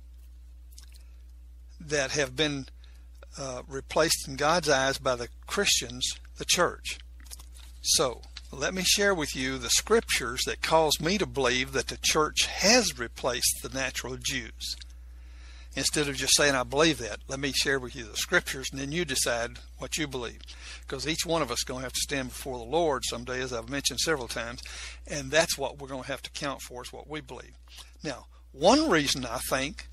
that have been replaced in God's eyes by the Christians, the church. So let me share with you the scriptures that cause me to believe that the church has replaced the natural Jews. Instead of just saying I believe that, let me share with you the scriptures, and then you decide what you believe. Because each one of us is going to have to stand before the Lord someday, as I've mentioned several times, and that's what we're going to have to count for, is what we believe. Now, one reason I think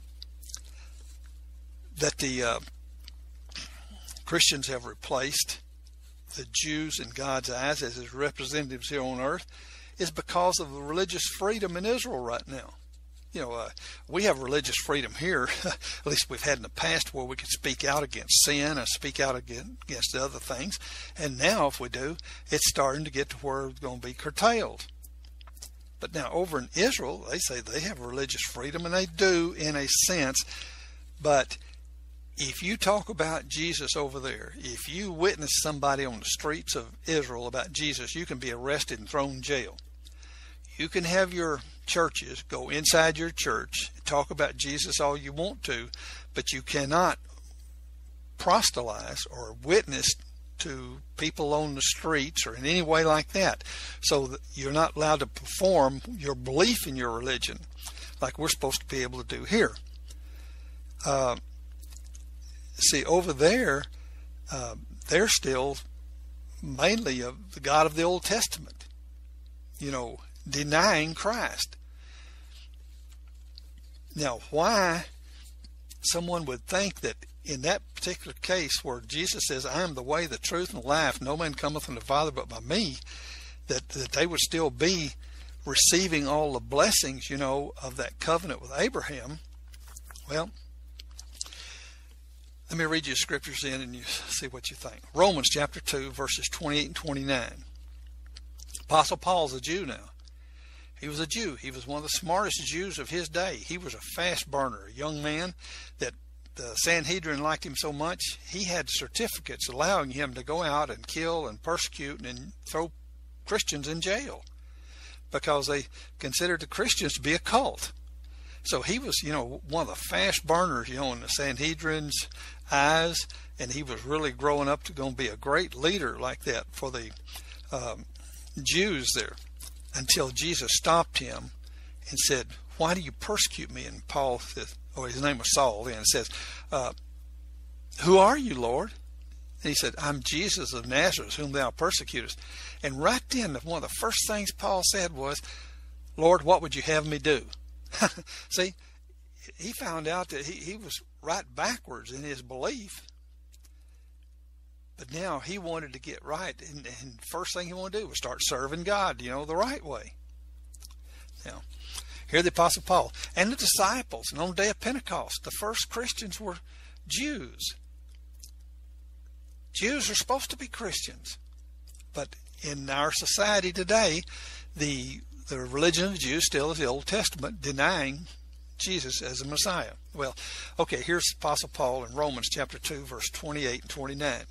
that the Christians have replaced the Jews in God's eyes as his representatives here on earth is because of the religious freedom in Israel right now. We have religious freedom here, at least we've had in the past, where we can speak out against sin and speak out against other things. And now, if we do, it's starting to get to where it's going to be curtailed. But now over in Israel, they say they have religious freedom, and they do in a sense. But if you talk about Jesus over there, if you witness somebody on the streets of Israel about Jesus, you can be arrested and thrown in jail. You can have your churches go inside your church and talk about Jesus all you want to, but you cannot proselytize or witness to people on the streets or in any way like that. So that you're not allowed to perform your belief in your religion like we're supposed to be able to do here. See, over there, they're still mainly of the God of the Old Testament, denying Christ. Now, why someone would think that in that particular case where Jesus says, I am the way, the truth, and the life, no man cometh unto the Father but by me, that they would still be receiving all the blessings, of that covenant with Abraham. Well, let me read you scriptures in and you see what you think. Romans chapter 2, verses 28 and 29. Apostle Paul's a Jew now. He was a Jew. He was one of the smartest Jews of his day. He was a fast burner, a young man that the Sanhedrin liked him so much, he had certificates allowing him to go out and kill and persecute and throw Christians in jail because they considered the Christians to be a cult. So he was, one of the fast burners, in the Sanhedrin's eyes, and he was really growing up to going to be a great leader like that for the Jews there, until Jesus stopped him and said, why do you persecute me? And Paul said, his name was Saul then, and says, who are you, Lord? And he said, I'm Jesus of Nazareth, whom thou persecutest. And right then, one of the first things Paul said was, Lord, what would you have me do? See, he found out that he was right backwards in his belief. But now he wanted to get right. And first thing he wanted to do was start serving God, the right way. Now, here the Apostle Paul and the disciples, and on the day of Pentecost, the first Christians were Jews. Jews are supposed to be Christians. But in our society today, the religion of the Jews still is the Old Testament, denying Jesus as the Messiah. Well, okay, here's the Apostle Paul in Romans chapter 2, verse 28 and 29.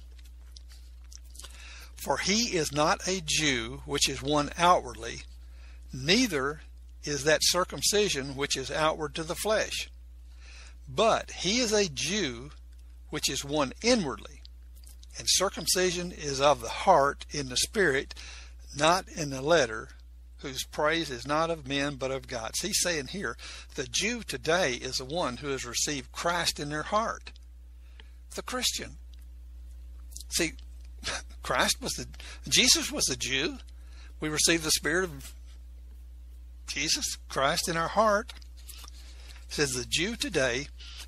For he is not a Jew, which is one outwardly, neither is that circumcision which is outward to the flesh. But he is a Jew, which is one inwardly, and circumcision is of the heart in the spirit, not in the letter, whose praise is not of men but of God. So he's saying here, the Jew today is the one who has received Christ in their heart. The Christian. See, Jesus was a Jew. We received the Spirit of Jesus, Christ, in our heart. It says the Jew today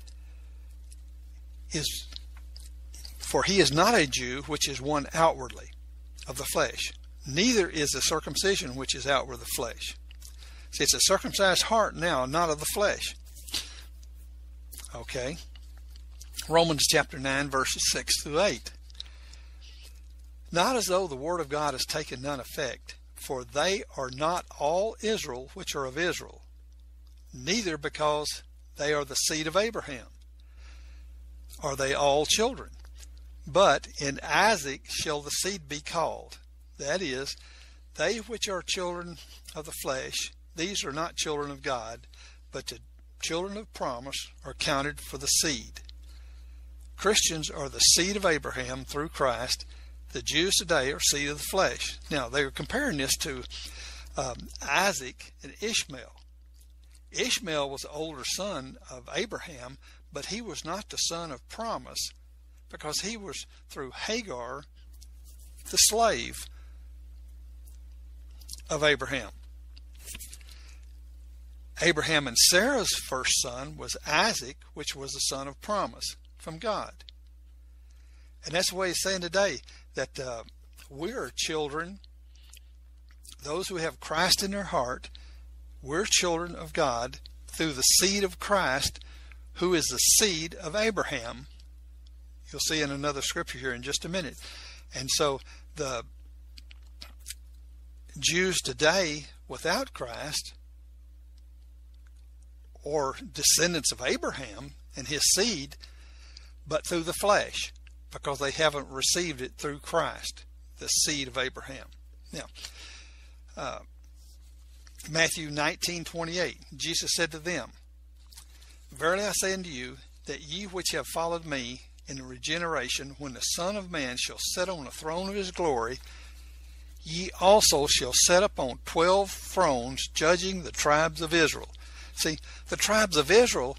is, for he is not a Jew, which is one outwardly of the flesh. Neither is the circumcision which is outward of the flesh. See, it's a circumcised heart now, not of the flesh. Okay. Romans chapter 9, verses 6 through 8. Not as though the word of God has taken none effect, for they are not all Israel which are of Israel, neither because they are the seed of Abraham are they all children. But in Isaac shall the seed be called. That is, they which are children of the flesh, these are not children of God, but the children of promise are counted for the seed. Christians are the seed of Abraham through Christ. The Jews today are seed of the flesh. Now, they were comparing this to Isaac and Ishmael. Ishmael was the older son of Abraham, but he was not the son of promise because he was through Hagar, the slave of Abraham. Abraham and Sarah's first son was Isaac, which was the son of promise from God. And that's the way he's saying today, that we're children, those who have Christ in their heart, we're children of God through the seed of Christ, who is the seed of Abraham. You'll see in another scripture here in just a minute. And so the Jews today without Christ, or descendants of Abraham and his seed, but through the flesh, because they haven't received it through Christ, the seed of Abraham. Now, Matthew 19:28, Jesus said to them, Verily I say unto you, that ye which have followed me in the regeneration, when the Son of Man shall sit on the throne of his glory, ye also shall sit upon 12 thrones, judging the tribes of Israel. See, the tribes of Israel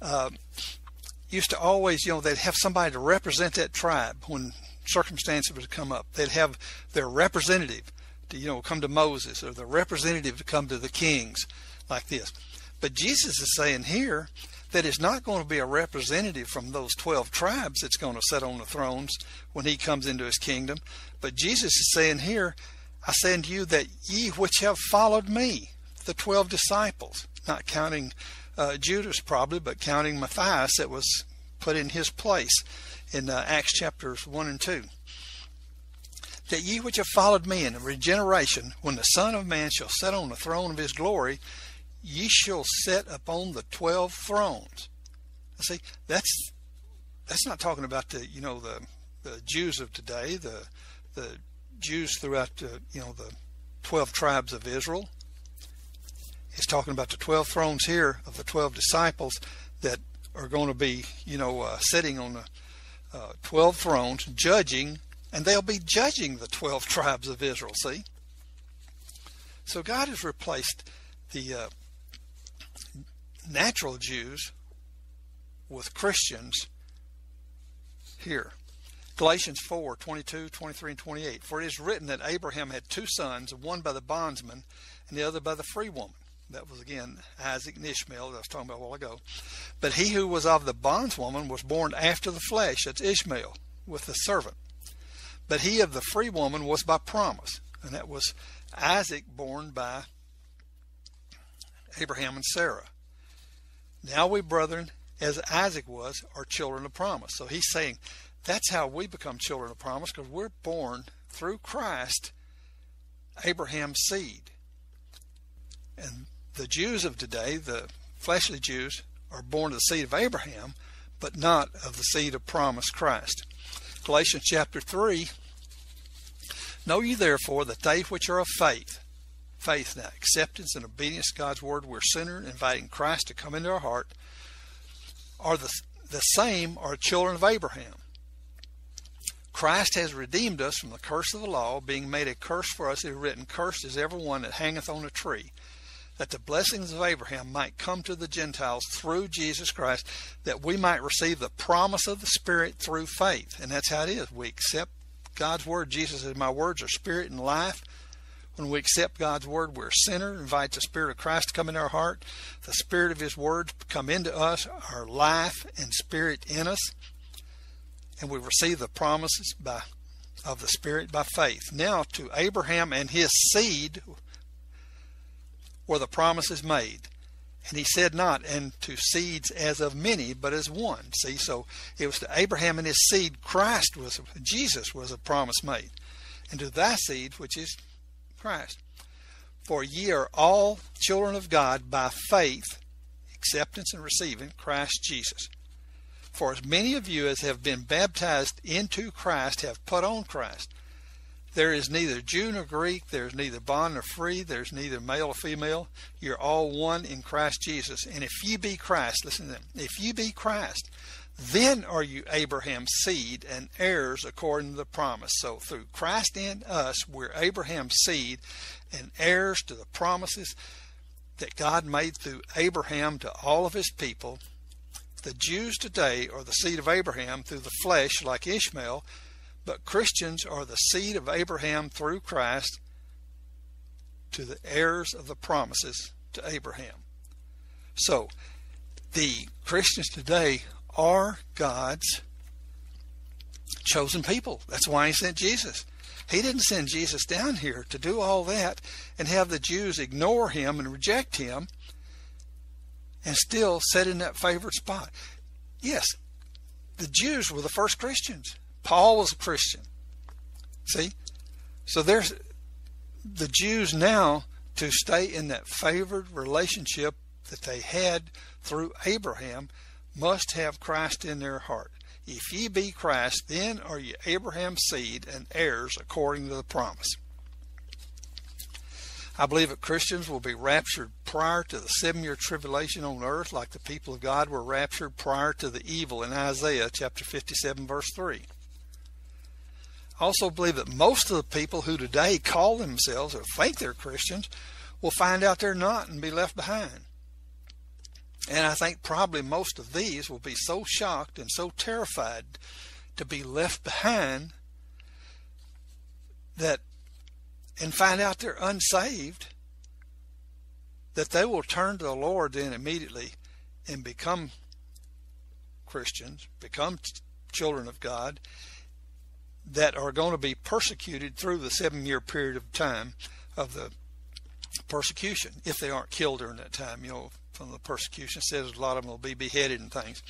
used to always, they'd have somebody to represent that tribe when circumstances would come up. They'd have their representative to, come to Moses, or the representative to come to the kings, like this. But Jesus is saying here that it's not going to be a representative from those 12 tribes that's going to sit on the thrones when he comes into his kingdom. But Jesus is saying here, I say unto you that ye which have followed me, the 12 disciples, not counting Judas probably, but counting Matthias that was put in his place in Acts chapters 1 and 2. That ye which have followed me in the regeneration, when the Son of Man shall sit on the throne of his glory, ye shall sit upon the 12 thrones. See, that's not talking about the Jews of today, the Jews throughout the 12 tribes of Israel. It's talking about the 12 thrones here of the 12 disciples that are going to be sitting on the 12 thrones, judging, and they'll be judging the 12 tribes of Israel. See, so God has replaced the natural Jews with Christians here. Galatians 4:22, 23, and 28. For it is written that Abraham had 2 sons, one by the bondsman and the other by the free woman. That was again Isaac and Ishmael that I was talking about a while ago. But he who was of the bondswoman was born after the flesh. That's Ishmael with the servant. But he of the free woman was by promise, and that was Isaac, born by Abraham and Sarah. Now we, brethren, as Isaac was, are children of promise. So he's saying that's how we become children of promise, because we're born through Christ, Abraham's seed. And the Jews of today, the fleshly Jews, are born of the seed of Abraham, but not of the seed of promise, Christ. Galatians chapter 3, Know ye therefore that they which are of faith now, acceptance and obedience to God's word, we're sinners, inviting Christ to come into our heart, are the same are children of Abraham. Christ has redeemed us from the curse of the law, being made a curse for us. It is written, Cursed is every one that hangeth on a tree, that the blessings of Abraham might come to the Gentiles through Jesus Christ, that we might receive the promise of the Spirit through faith. And that's how it is. We accept God's word. Jesus said, my words are spirit and life. When we accept God's word, we're a sinner, invite the Spirit of Christ to come into our heart. The Spirit of his words come into us, our life and spirit in us, and we receive the promises of the Spirit by faith. Now to Abraham and his seed were the promises made. And he said not, and to seeds as of many, but as one. See, so it was to Abraham and his seed, Jesus was a promise made. And to thy seed, which is Christ. For ye are all children of God by faith, acceptance and receiving Christ Jesus. For as many of you as have been baptized into Christ have put on Christ. There is neither Jew nor Greek, there is neither bond nor free, there is neither male or female. You're all one in Christ Jesus. And if ye be Christ, listen to them, if ye be Christ, then are you Abraham's seed and heirs according to the promise. So through Christ in us, we're Abraham's seed and heirs to the promises that God made through Abraham to all of his people. The Jews today are the seed of Abraham through the flesh, like Ishmael, but Christians are the seed of Abraham through Christ to the heirs of the promises to Abraham. So the Christians today are God's chosen people. That's why he sent Jesus. He didn't send Jesus down here to do all that and have the Jews ignore him and reject him and still sit in that favored spot. Yes, the Jews were the first Christians. Paul was a Christian. See? So there's the Jews now to stay in that favored relationship that they had through Abraham must have Christ in their heart. If ye be Christ, then are ye Abraham's seed and heirs according to the promise. I believe that Christians will be raptured prior to the 7-year tribulation on earth, like the people of God were raptured prior to the evil in Isaiah chapter 57 verse 3. I also believe that most of the people who today call themselves or think they're Christians will find out they're not and be left behind. And I think probably most of these will be so shocked and so terrified to be left behind that, and find out they're unsaved, that they will turn to the Lord then immediately and become Christians, become children of God, that are going to be persecuted through the 7-year period of time of the persecution, if they aren't killed during that time. You know, from the persecution, it says a lot of them will be beheaded and things.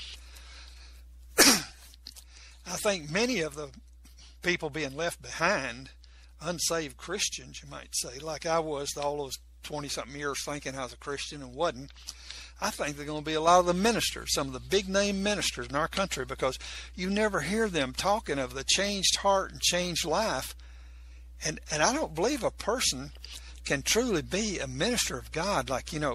I think many of the people being left behind, unsaved Christians, you might say, like I was all those 20-something years thinking I was a Christian and wasn't, I think they're going to be a lot of the ministers, some of the big-name ministers in our country, because you never hear them talking of the changed heart and changed life. And I don't believe a person can truly be a minister of God. Like, you know,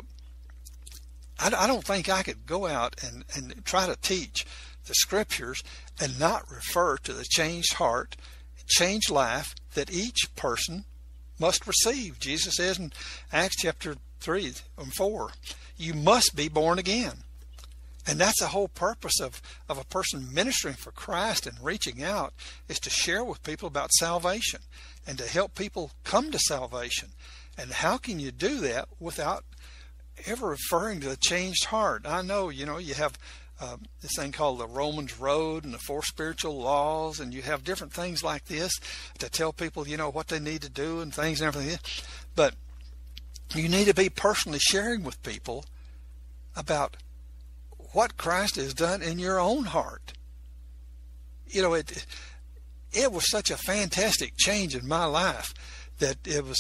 I don't think I could go out and try to teach the Scriptures and not refer to the changed heart, changed life that each person must receive. Jesus says in Acts chapter 3 and 4, you must be born again. And that's the whole purpose of a person ministering for Christ and reaching out, is to share with people about salvation and to help people come to salvation. And how can you do that without ever referring to the changed heart? I know, you know, you have this thing called the Romans Road and the 4 spiritual laws, and you have different things like this to tell people, you know, what they need to do and things and everything. But you need to be personally sharing with people about what Christ has done in your own heart. You know, it was such a fantastic change in my life that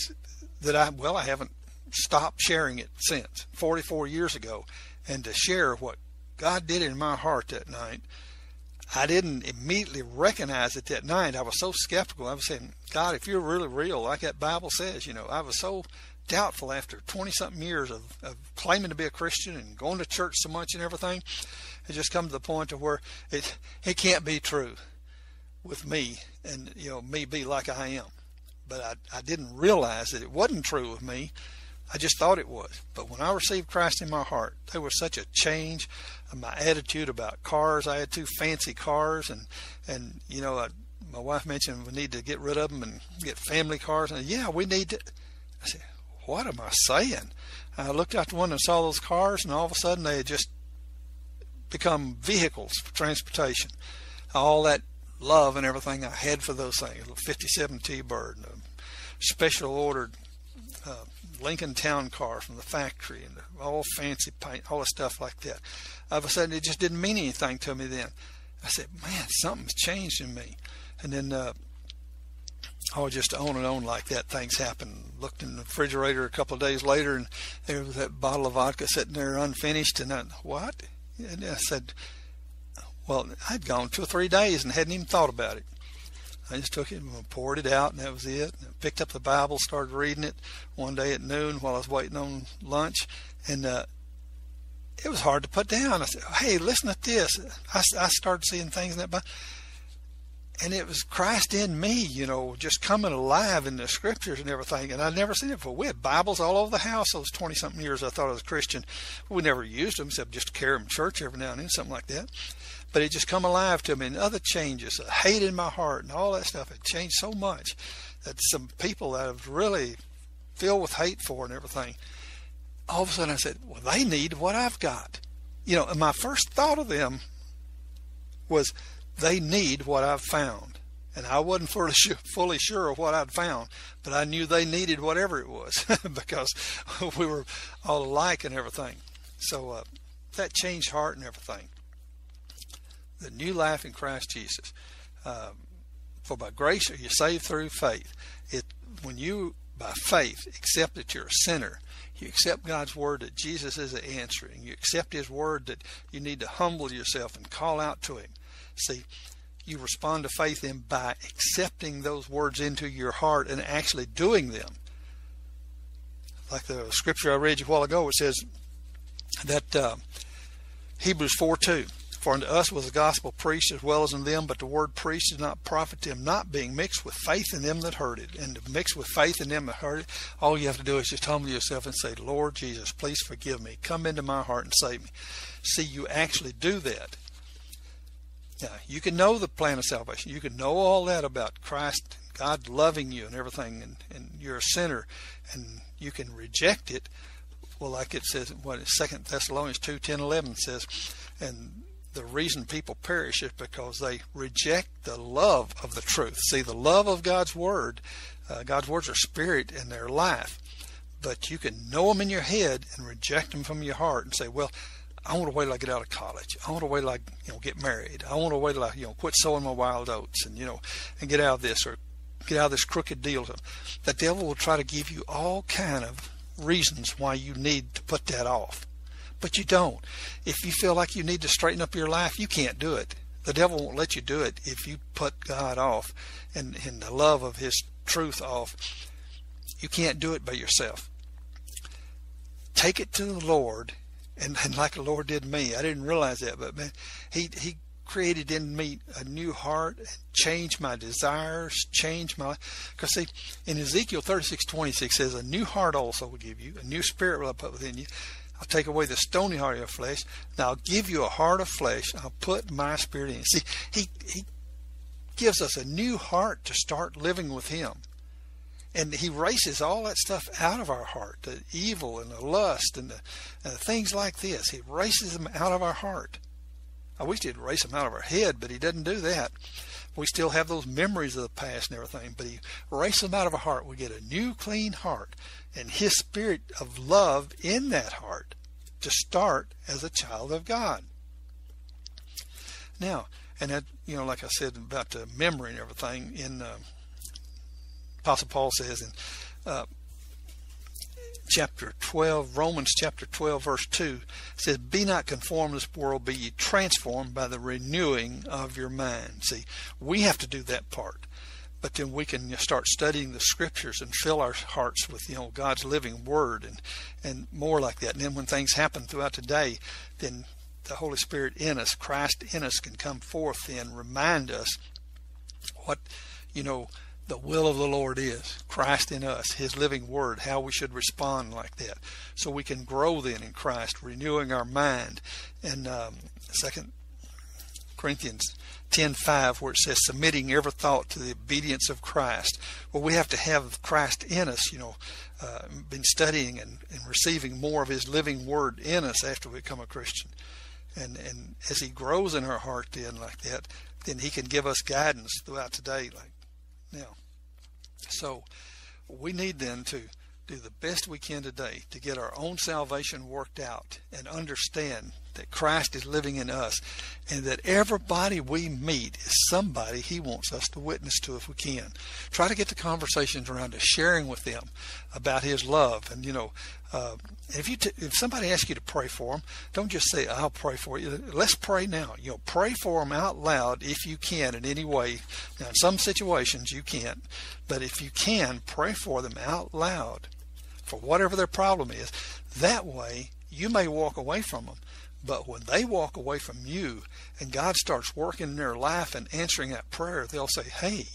I haven't stopped sharing it since 44 years ago. And to share what God did in my heart that night, I didn't immediately recognize it that night. I was so skeptical. I was saying, God, if you're really real, like that Bible says, you know, I was so doubtful after 20-something years of claiming to be a Christian and going to church so much and everything. It just come to the point to where it can't be true with me, and, you know, me be like I am. But I didn't realize that it wasn't true with me. I just thought it was. But when I received Christ in my heart, there was such a change in my attitude about cars. I had 2 fancy cars, and you know, my wife mentioned we need to get rid of them and get family cars. And yeah, we need to. I said, what am I saying? I looked out the window and saw those cars, and all of a sudden they had just become vehicles for transportation. All that love and everything I had for those things, a little 57 T-Bird, and a special ordered Lincoln Town car from the factory, and all fancy paint, all the stuff like that. All of a sudden, it just didn't mean anything to me then. I said, man, something's changed in me. And then I was just on and on like that. Things happened. Looked in the refrigerator a couple of days later, and there was that bottle of vodka sitting there unfinished. And what? And I said, well, I'd gone 2 or 3 days and hadn't even thought about it. I just took it and poured it out, and that was it. I picked up the Bible, started reading it one day at noon while I was waiting on lunch, and it was hard to put down. I said, hey, listen to this. I started seeing things in that Bible, and it was Christ in me, you know, just coming alive in the Scriptures and everything, and I'd never seen it before. We had Bibles all over the house those 20-something years I thought I was a Christian. We never used them except just to carry them to church every now and then, something like that. But it just come alive to me, and other changes, hate in my heart and all that stuff had changed so much that some people that I was really filled with hate for and everything, all of a sudden I said, well, they need what I've got. You know, and my first thought of them was, they need what I've found. And I wasn't fully sure of what I'd found, but I knew they needed whatever it was because we were all alike and everything. So that changed heart and everything. The new life in Christ Jesus. For by grace are you saved through faith. When you, by faith, accept that you're a sinner, you accept God's word that Jesus is the answer, and you accept His word that you need to humble yourself and call out to Him. See, you respond to faith then by accepting those words into your heart and actually doing them. like the scripture I read you a while ago, it says that Hebrews 4:2, for unto us was the gospel preached as well as in them, but the word preached did not profit them, not being mixed with faith in them that heard it. And to mix with faith in them that heard it, all you have to do is just humble yourself and say, Lord Jesus, please forgive me. Come into my heart and save me. See, you actually do that. Now, you can know the plan of salvation. You can know all that about Christ, God loving you and everything, and you're a sinner, and you can reject it. Well, like it says, what 2 Thessalonians 2:10-11 says, and the reason people perish is because they reject the love of the truth. See, the love of God's Word, God's words are spirit in their life, but you can know them in your head and reject them from your heart and say, well, I want to wait till I get out of college. I want to wait till I get married. I want to wait till I quit sowing my wild oats and and get out of this, or get out of this crooked deal. The devil will try to give you all kind of reasons why you need to put that off, but you don't. If you feel like you need to straighten up your life, you can't do it. The devil won't let you do it if you put God off and the love of His truth off. You can't do it by yourself. Take it to the Lord. And like the Lord did me, I didn't realize that, but man, He created in me a new heart, changed my desires, changed my life. Because see, in Ezekiel 36:26 says, a new heart also will give you, a new spirit will I put within you. I'll take away the stony heart of your flesh, and I'll give you a heart of flesh. I'll put my spirit in you. See, He gives us a new heart to start living with Him. And He erases all that stuff out of our heart, the evil and the lust and the things like this. He erases them out of our heart. I wish He'd erase them out of our head, but He doesn't do that. We still have those memories of the past and everything, but He erases them out of our heart. We get a new, clean heart, and His spirit of love in that heart to start as a child of God. Now, and that, like I said about the memory and everything, in Apostle Paul says in chapter 12, Romans chapter 12, verse 2, says, be not conformed to this world, be ye transformed by the renewing of your mind. See, we have to do that part. But then we can start studying the scriptures and fill our hearts with, God's living word and more like that. And then when things happen throughout the day, then the Holy Spirit in us, Christ in us, can come forth and remind us what, the will of the Lord is, Christ in us, His living word, how we should respond like that. So we can grow then in Christ, renewing our mind. And 2 Corinthians 10:5, where it says, submitting every thought to the obedience of Christ. Well, we have to have Christ in us, been studying and receiving more of His living word in us after we become a Christian. And as He grows in our heart then like that, then He can give us guidance throughout the day like now. So we need then to do the best we can today to get our own salvation worked out and understand that Christ is living in us, and that everybody we meet is somebody He wants us to witness to if we can. Try to get the conversations around to sharing with them about His love. And if somebody asks you to pray for them, don't just say, I'll pray for you. Let's pray now. Pray for them out loud if you can in any way. Now, in some situations you can't, but if you can, pray for them out loud for whatever their problem is. That way you may walk away from them, but when they walk away from you and God starts working in their life and answering that prayer, they'll say, hey,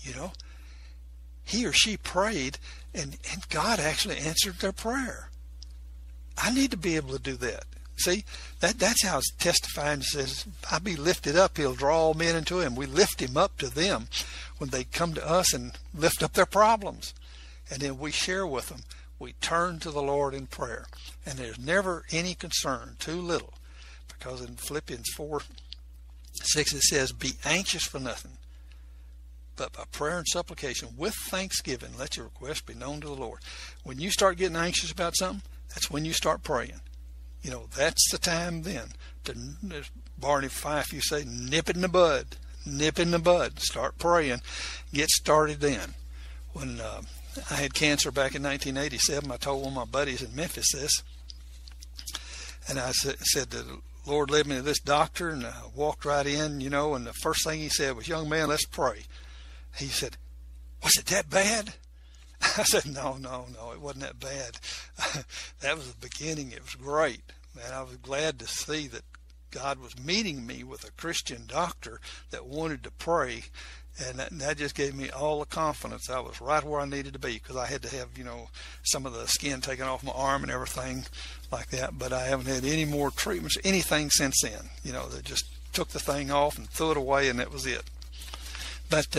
he or she prayed and God actually answered their prayer. I need to be able to do that. See, that's how it's testifying. It says, I be lifted up, He'll draw all men into Him. We lift Him up to them when they come to us and lift up their problems. And then we share with them. We turn to the Lord in prayer. And there's never any concern too little. Because in Philippians 4:6 it says, be anxious for nothing, but by prayer and supplication with thanksgiving let your requests be known to the Lord. When you start getting anxious about something, that's when you start praying. That's the time then. As Barney Fife, you say, nip it in the bud. Nip in the bud. Start praying. Get started then. When I had cancer back in 1987, I told one of my buddies in Memphis this. And I said the Lord led me to this doctor, and I walked right in, and the first thing he said was, young man, let's pray. He said, was it that bad? I said, no, it wasn't that bad. That was the beginning. It was great. Man, I was glad to see that God was meeting me with a Christian doctor that wanted to pray, and that just gave me all the confidence. I was right where I needed to be, because I had to have, some of the skin taken off my arm and everything like that, but I haven't had any more treatments, anything since then. They just took the thing off and threw it away, and that was it. But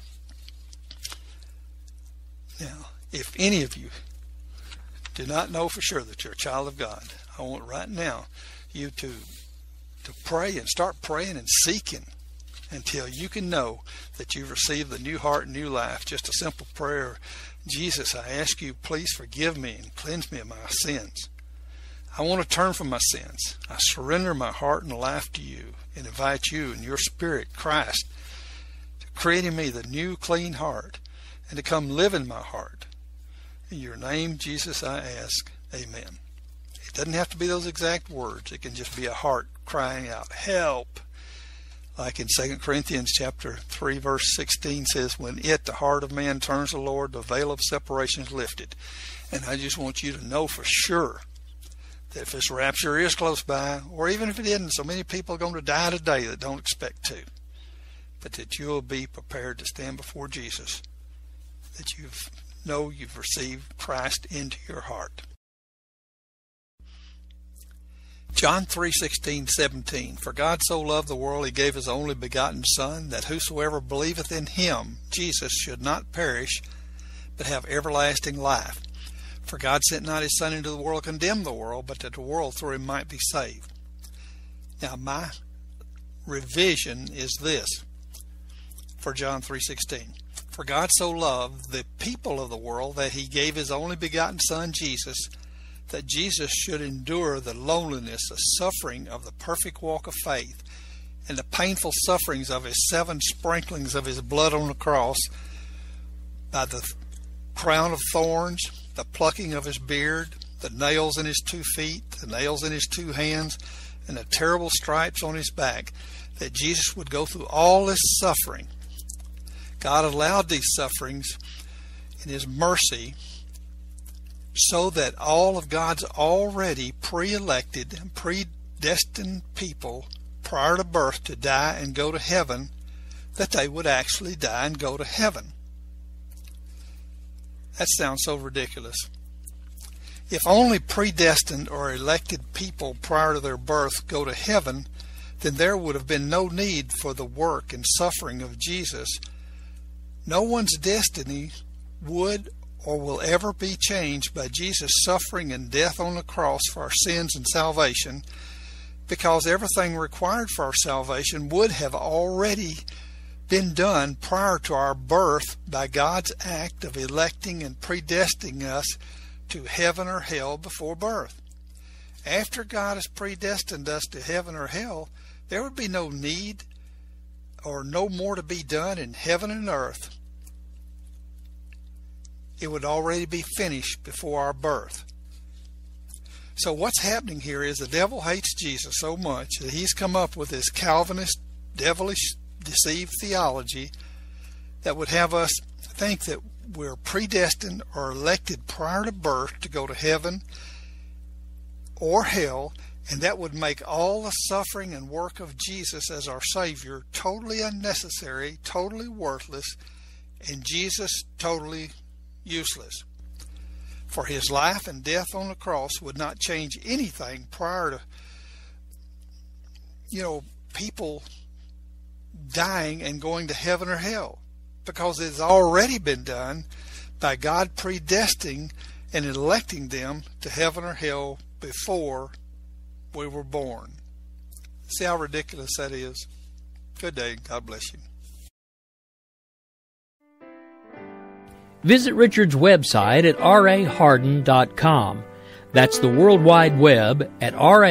now, if any of you do not know for sure that you're a child of God, I want right now you to pray and start praying and seeking until you can know that you've received the new heart and new life. Just a simple prayer. Jesus, I ask you, please forgive me and cleanse me of my sins. I want to turn from my sins. I surrender my heart and life to you and invite you and your Spirit, Christ, to create in me the new clean heart and to come live in my heart. In your name, Jesus, I ask. Amen. It doesn't have to be those exact words. It can just be a heart crying out, help. Like in 2 Corinthians chapter 3, verse 16 says, when the heart of man turns to the Lord, the veil of separation is lifted. And I just want you to know for sure that if this rapture is close by, or even if it isn't, so many people are going to die today that don't expect to, but that you'll be prepared to stand before Jesus, that you've received Christ into your heart. John 3:16-17, for God so loved the world, he gave his only begotten Son, that whosoever believeth in him, Jesus, should not perish, but have everlasting life. For God sent not his Son into the world to condemn the world, but that the world through him might be saved. Now my revision is this for John 3:16. For God so loved the people of the world that he gave his only begotten Son, Jesus, that Jesus should endure the loneliness, the suffering of the perfect walk of faith, and the painful sufferings of his 7 sprinklings of his blood on the cross, by the crown of thorns, the plucking of his beard, the nails in his 2 feet, the nails in his 2 hands, and the terrible stripes on his back, that Jesus would go through all this suffering. God allowed these sufferings in his mercy so that all of God's already pre-elected and predestined people prior to birth to die and go to heaven, that they would actually die and go to heaven. That sounds so ridiculous. If only predestined or elected people prior to their birth go to heaven, then there would have been no need for the work and suffering of Jesus. No one's destiny would or will ever be changed by Jesus' suffering and death on the cross for our sins and salvation, because everything required for our salvation would have already been done prior to our birth by God's act of electing and predestining us to heaven or hell before birth. After God has predestined us to heaven or hell, there would be no need or no more to be done in heaven and earth. It would already be finished before our birth. So what's happening here is the devil hates Jesus so much that he's come up with this Calvinist, devilish, deceived theology that would have us think that we're predestined or elected prior to birth to go to heaven or hell, and that would make all the suffering and work of Jesus as our Savior totally unnecessary, totally worthless, and Jesus totally useless. For his life and death on the cross would not change anything prior to, people dying and going to heaven or hell, because it's already been done by God predestining and electing them to heaven or hell before we were born. See how ridiculous that is? Good day. God bless you. Visit Richard's website at rahardin.com. That's the World Wide Web at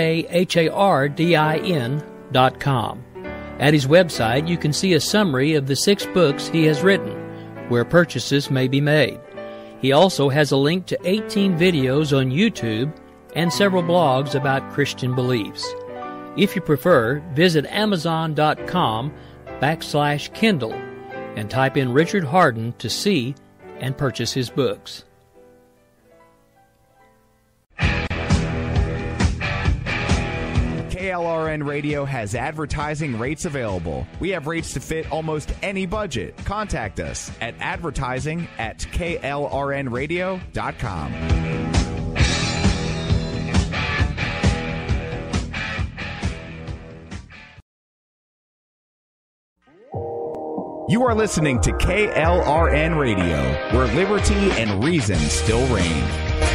rahardin.com. At his website, you can see a summary of the 6 books he has written, where purchases may be made. He also has a link to 18 videos on YouTube and several blogs about Christian beliefs. If you prefer, visit amazon.com/Kindle and type in Richard Hardin to see and purchase his books. KLRN Radio has advertising rates available. We have rates to fit almost any budget. Contact us at advertising@klrnradio.com. You are listening to KLRN Radio, where liberty and reason still reign.